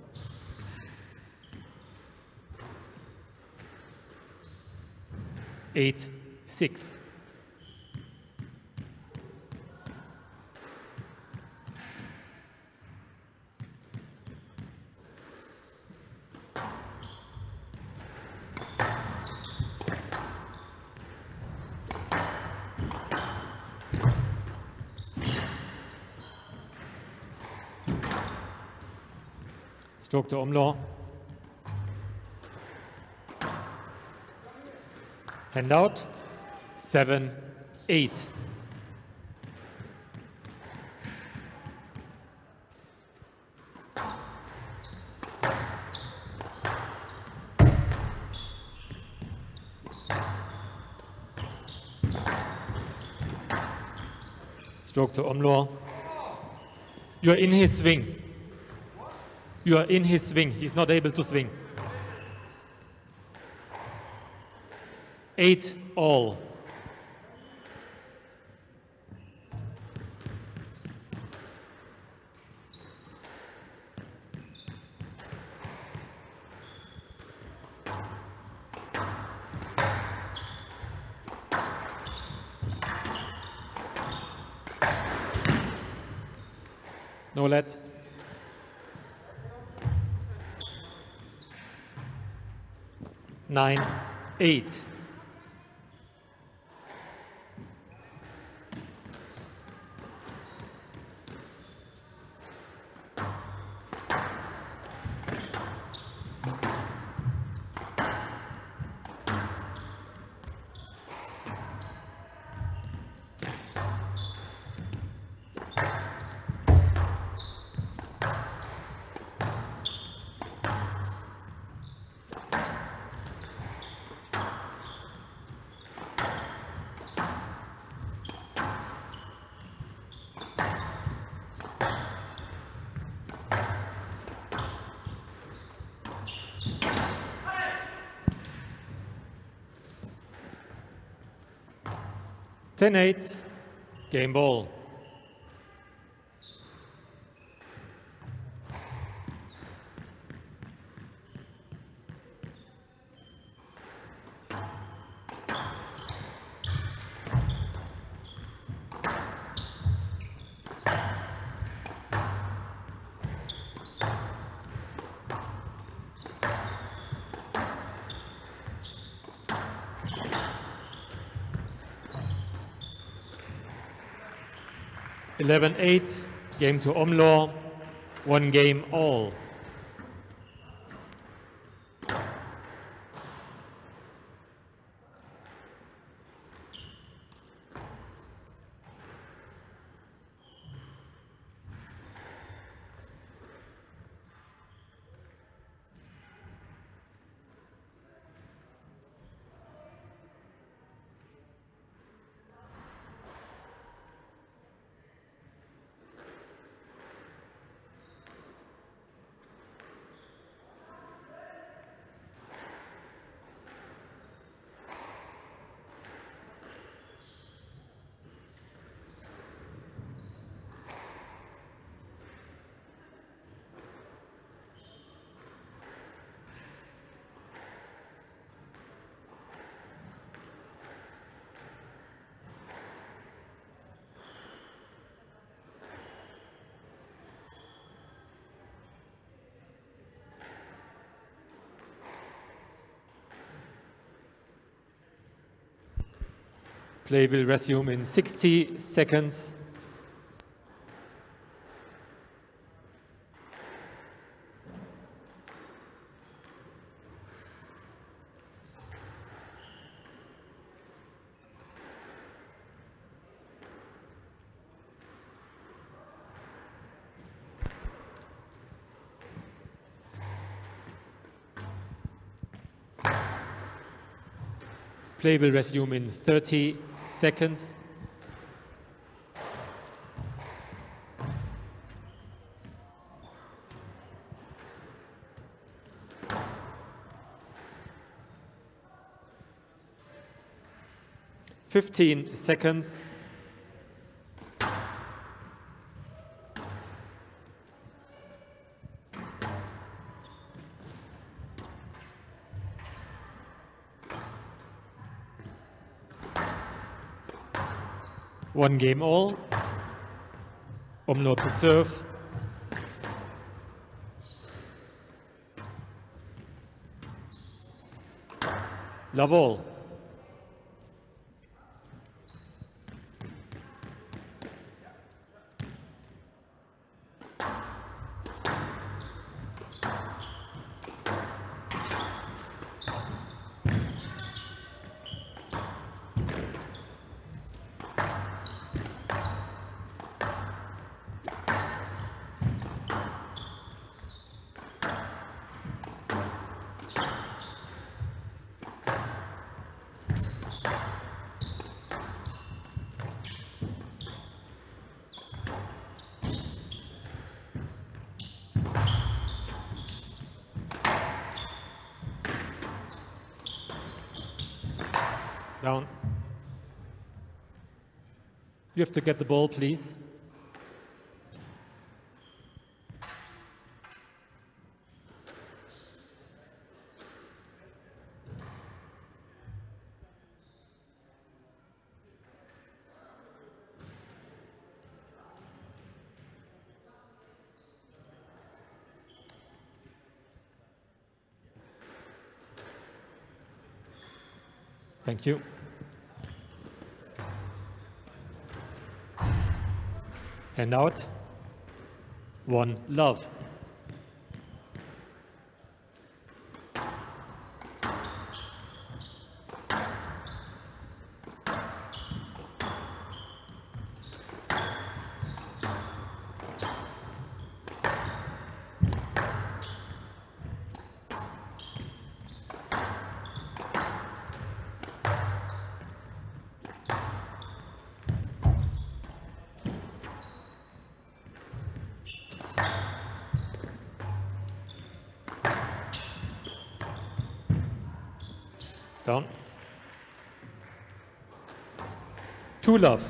Eight, six. Stroke to Omlor. Hand out. Seven, eight. Stroke to Omlor. You're in his swing. You are in his swing. He's not able to swing. Eight all. No let. Nine, eight. ten eight, game ball. eleven eight, game to Omlor, one game all. Play will resume in sixty seconds. Play will resume in thirty seconds. Fifteen seconds. One game all. Omlor to serve. Love all. Down. You have to get the ball, please. Thank you. Hand out. One love. Down. Two love.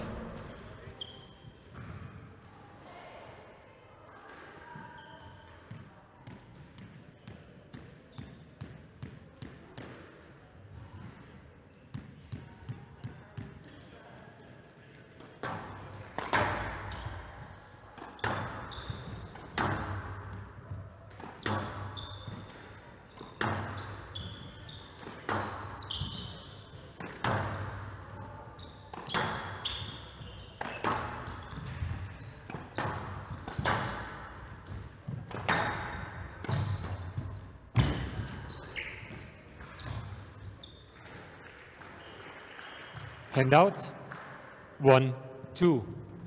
Hand out. One, two.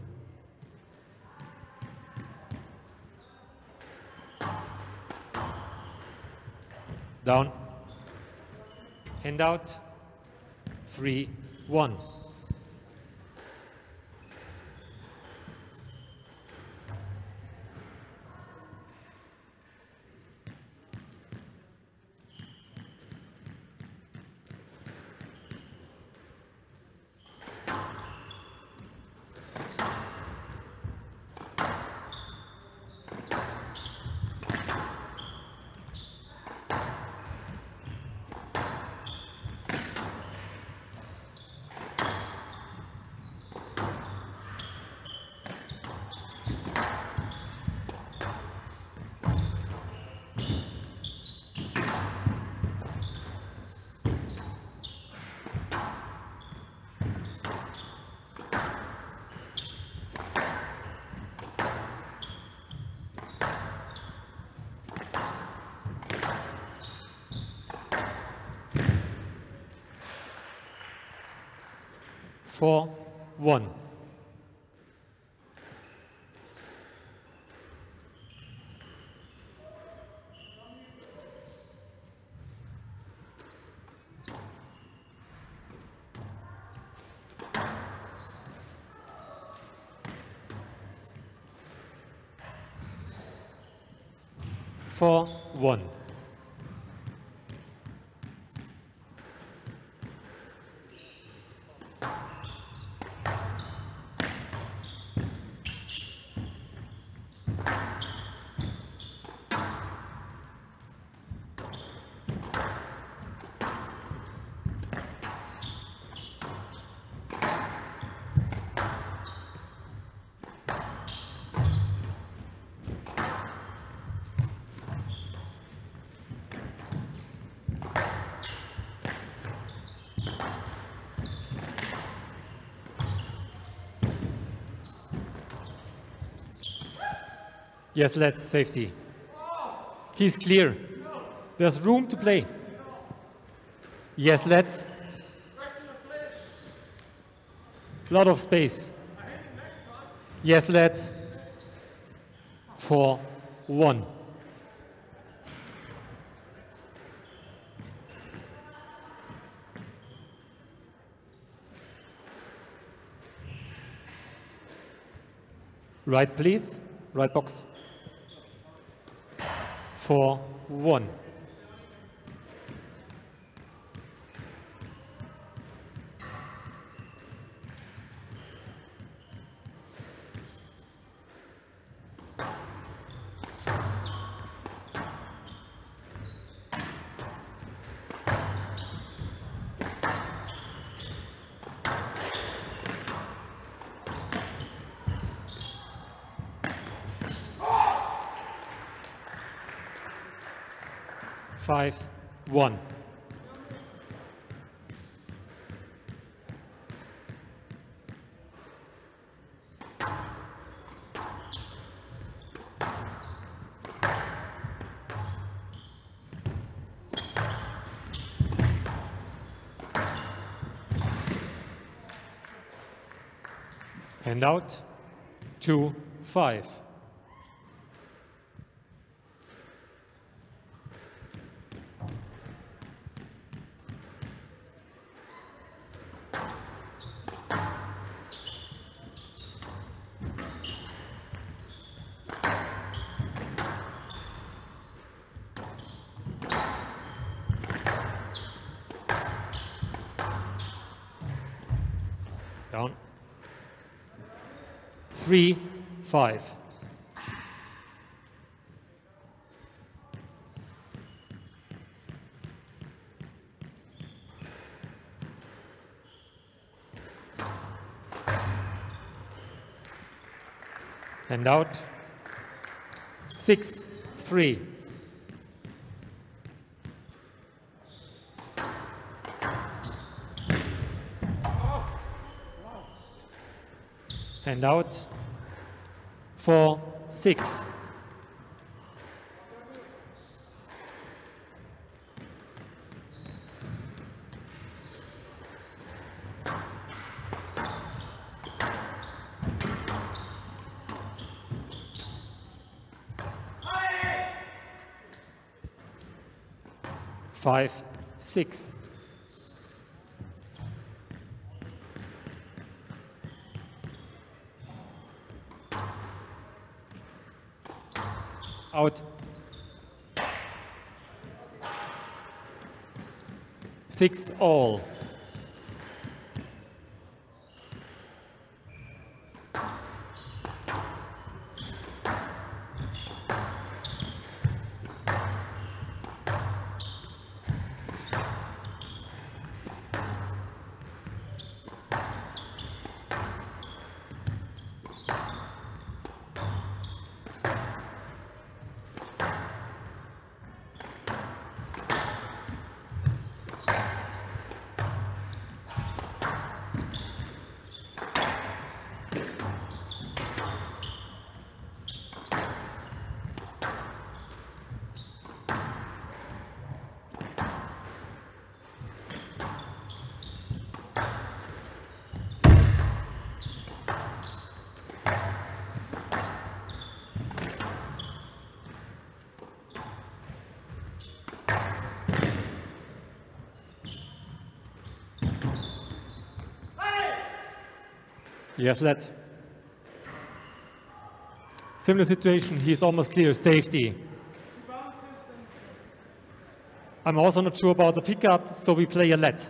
Down. Hand out. Three, one. Four, one. Four, one. Yes, let's safety. He's clear. There's room to play. Yes, let's. Lot of space. Yes, let's. Four, one. Right, please. Right box. Four, one. Five, one. Hand out, two, five. Down. Three, five. And out. Six, three. And out. Four, six. Five, six. Out. Six all. Yes, let. Similar situation, he's almost clear, safety. I'm also not sure about the pickup, so we play a let.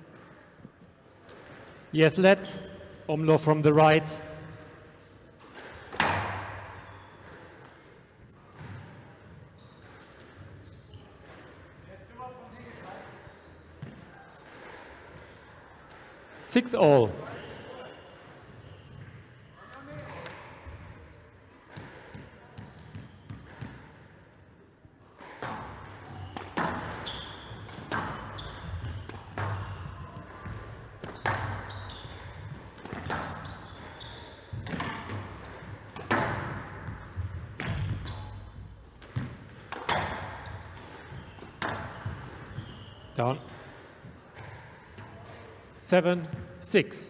Yes, let. Omlor from the right. Six all. Down. Seven, six.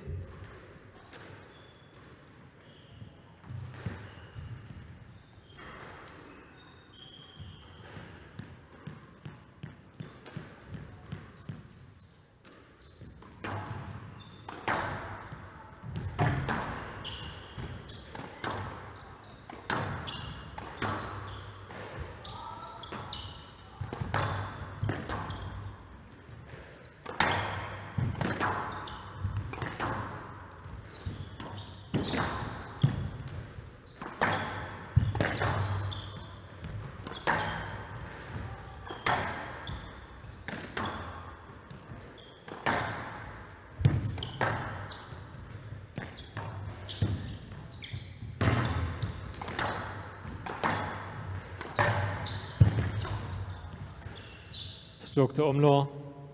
Stroke to Omlor.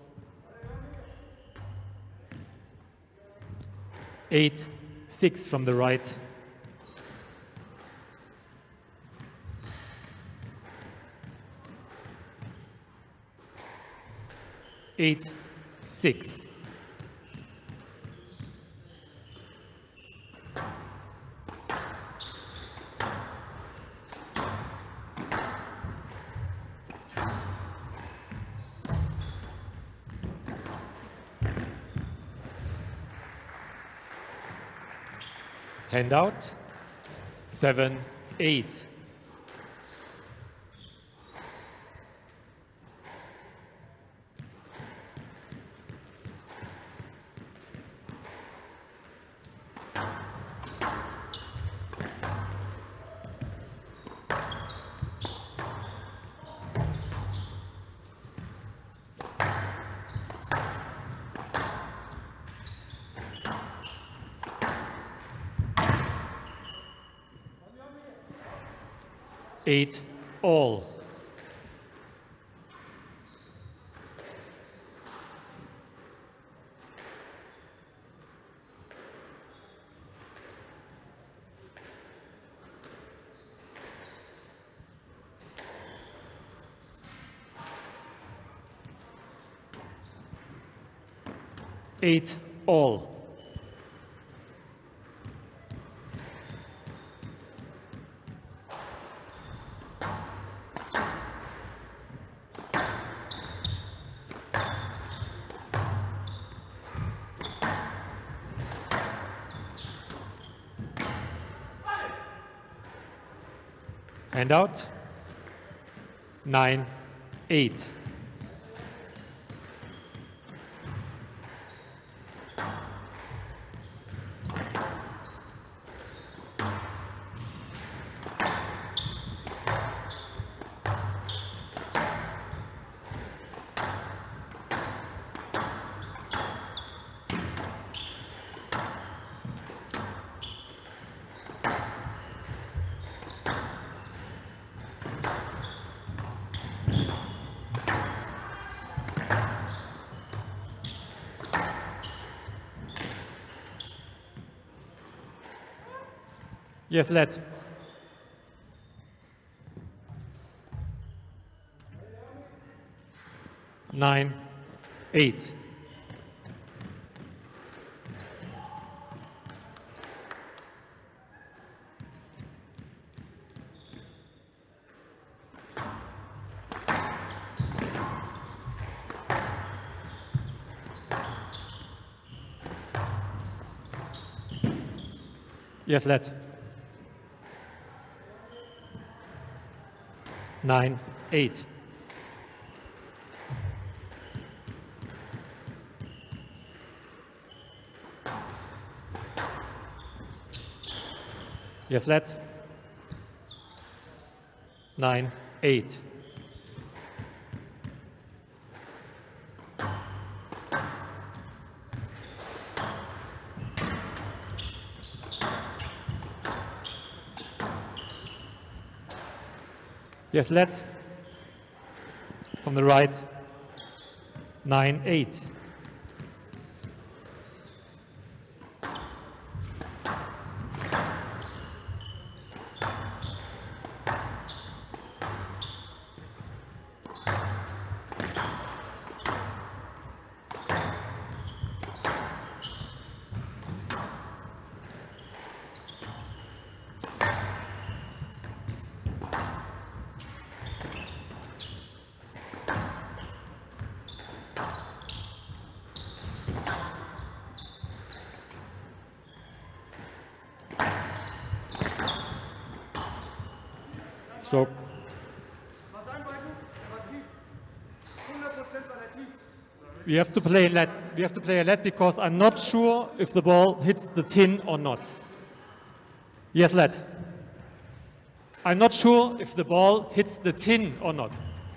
Eight, six from the right. Eight, six. Handout. Seven, eight. Eight all. Eight all. Handout. Nine, eight. Yes, let. Nine, eight. Yes, let. Nine, eight. Yes, let. Nine, eight. Yes, let. From the right. Nine, eight. Stroke. We have to play let. We have to play a let because I'm not sure if the ball hits the tin or not. Yes, let. I'm not sure if the ball hits the tin or not.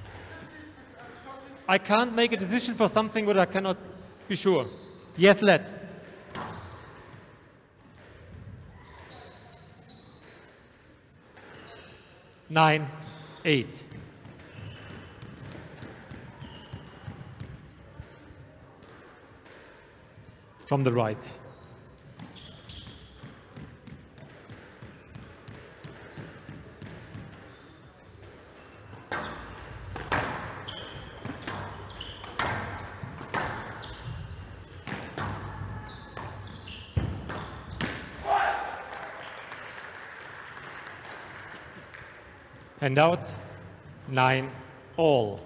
I can't make a decision for something where I cannot be sure. Yes, let. Nine, eight. From the right. And out, nine, all.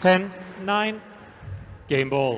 ten, nine, game ball.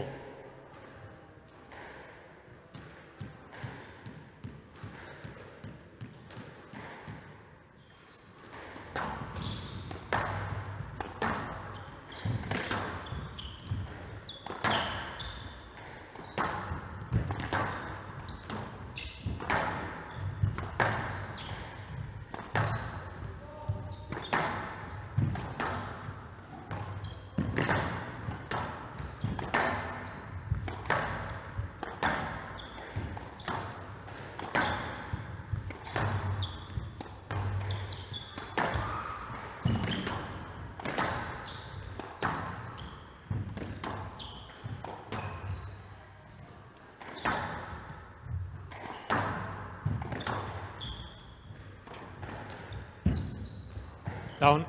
Down.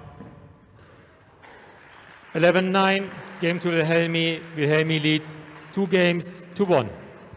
eleven nine, game to Wilhelmi. Wilhelmi leads two games to one.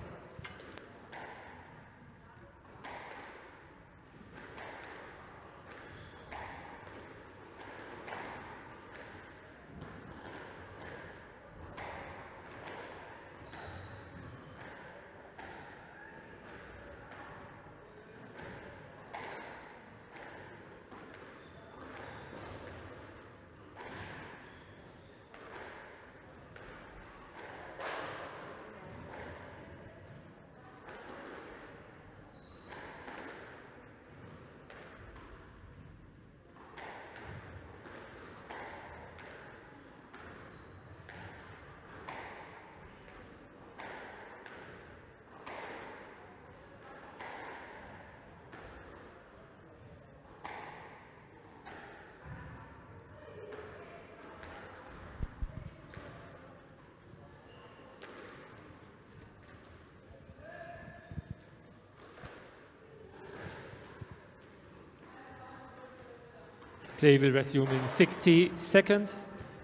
Play will resume in sixty seconds.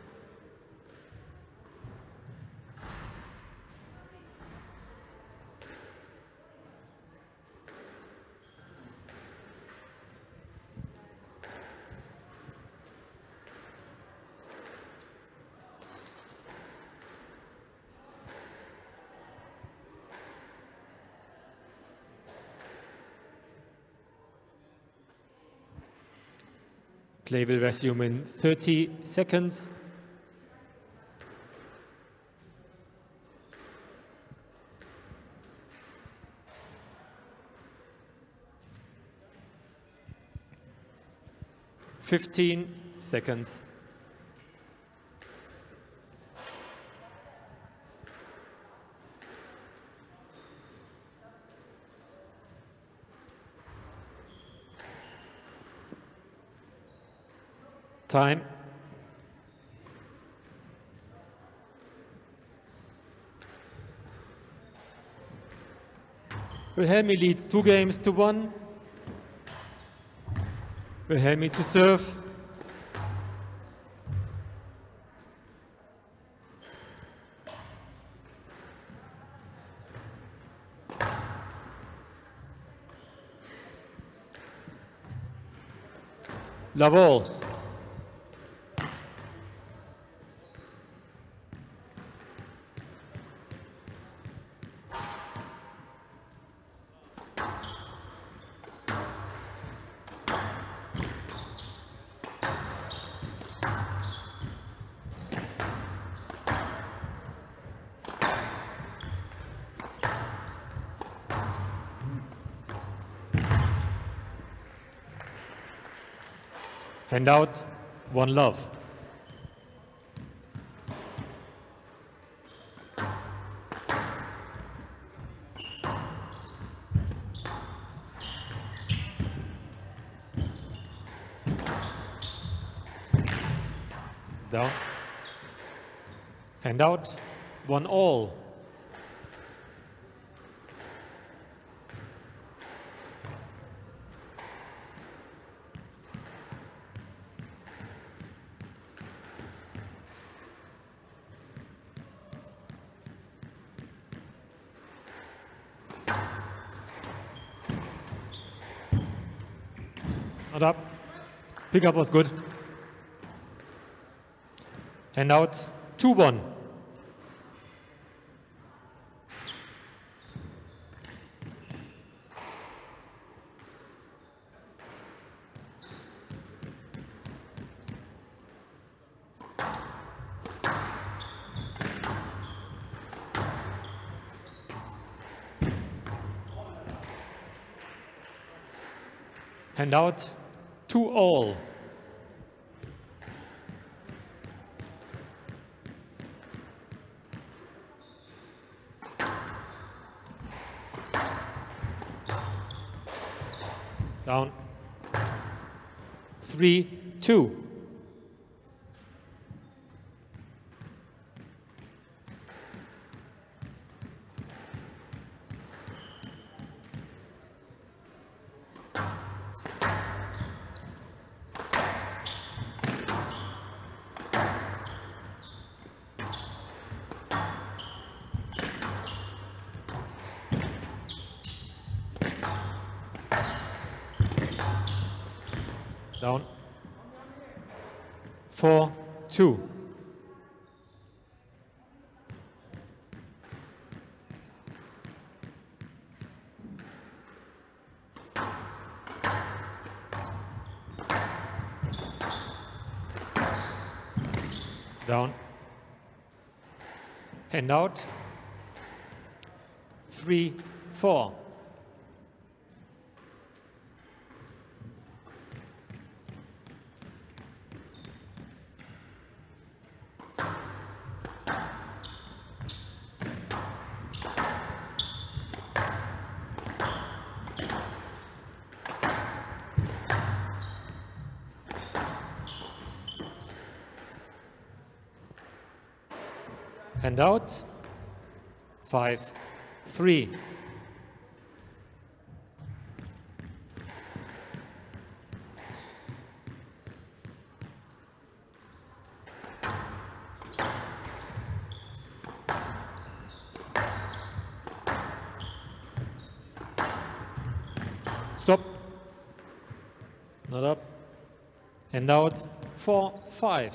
Play will resume in thirty seconds. Fifteen seconds. Time. Wilhelmi leads two games to one. Wilhelmi to serve. Lavall. Hand out, one love. Down. Hand out, one all. Not up. Pickup was good. Hand out, two one. Hand out, two all. Down. Three, two. Down. Four, two. Down. Hand out. Three, four. Hand out, five, three. Stop. Not up. Hand out, four, five.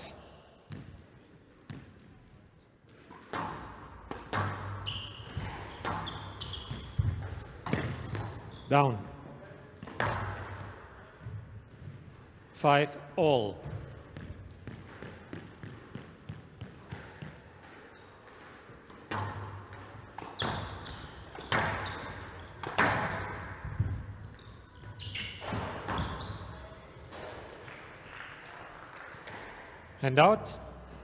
Down. Five all. Hand out.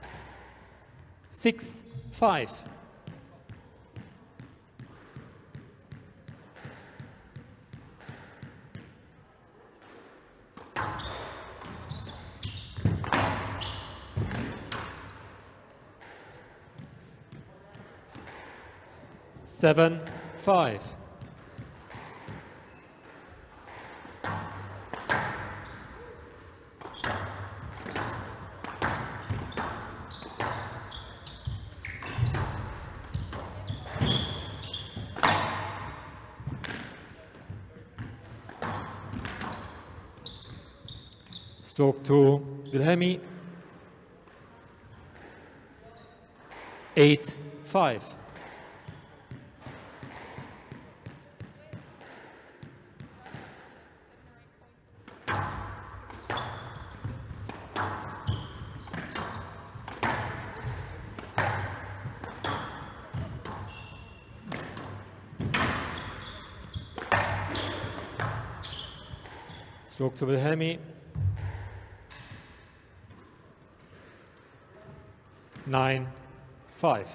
Six, five. Seven, five. Stroke to Wilhelmi. Eight, five. Stroke to Wilhelmi. Nine, five.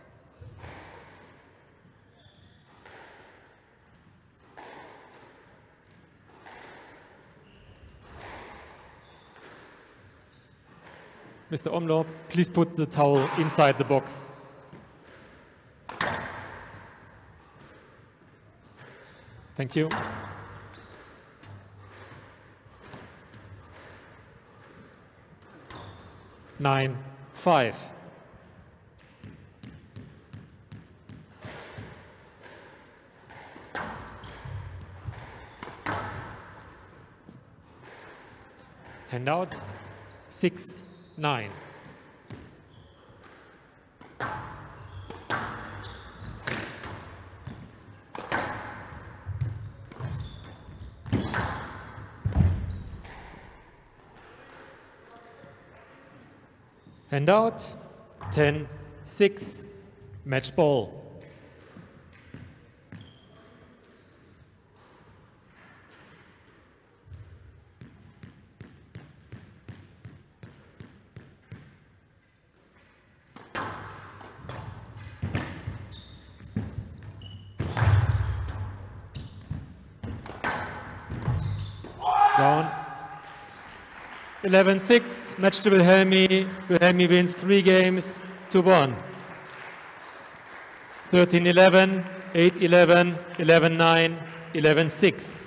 Mister Omlor, please put the towel inside the box. Thank you. Nine, five. Hand out, six, nine. Hand out. ten, six, match ball. Down. eleven six, match to Wilhelmi. Wilhelmi wins three games to one. thirteen eleven, eight eleven, eleven nine, eleven six.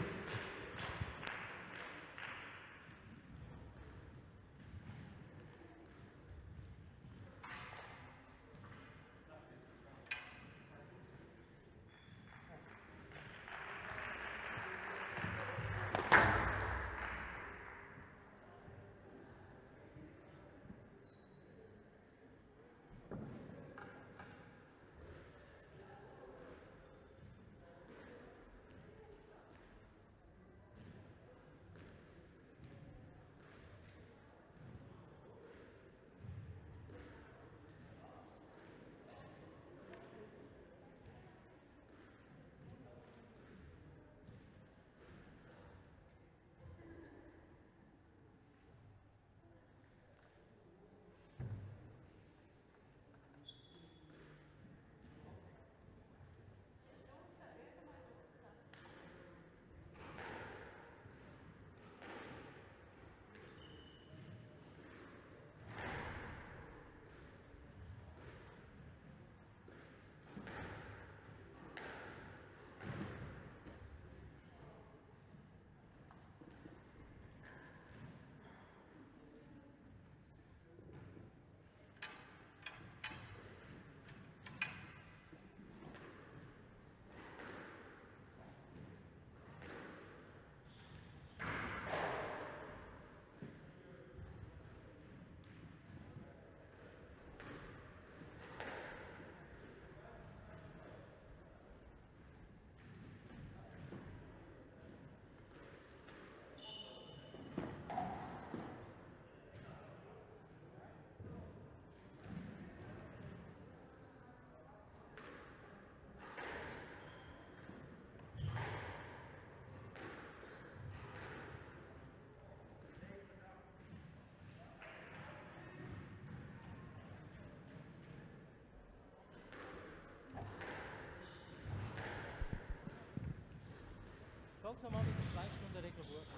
Langsam mal mit der zwei Stunden Regel durch.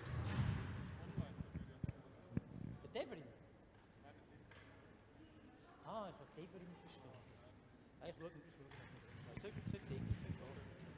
Der Deverin? Ah, ich habe Deverin verstanden. Ah, ich schaue nicht, ich schaue nicht. Sollte ich, sollte ich, sollte ich.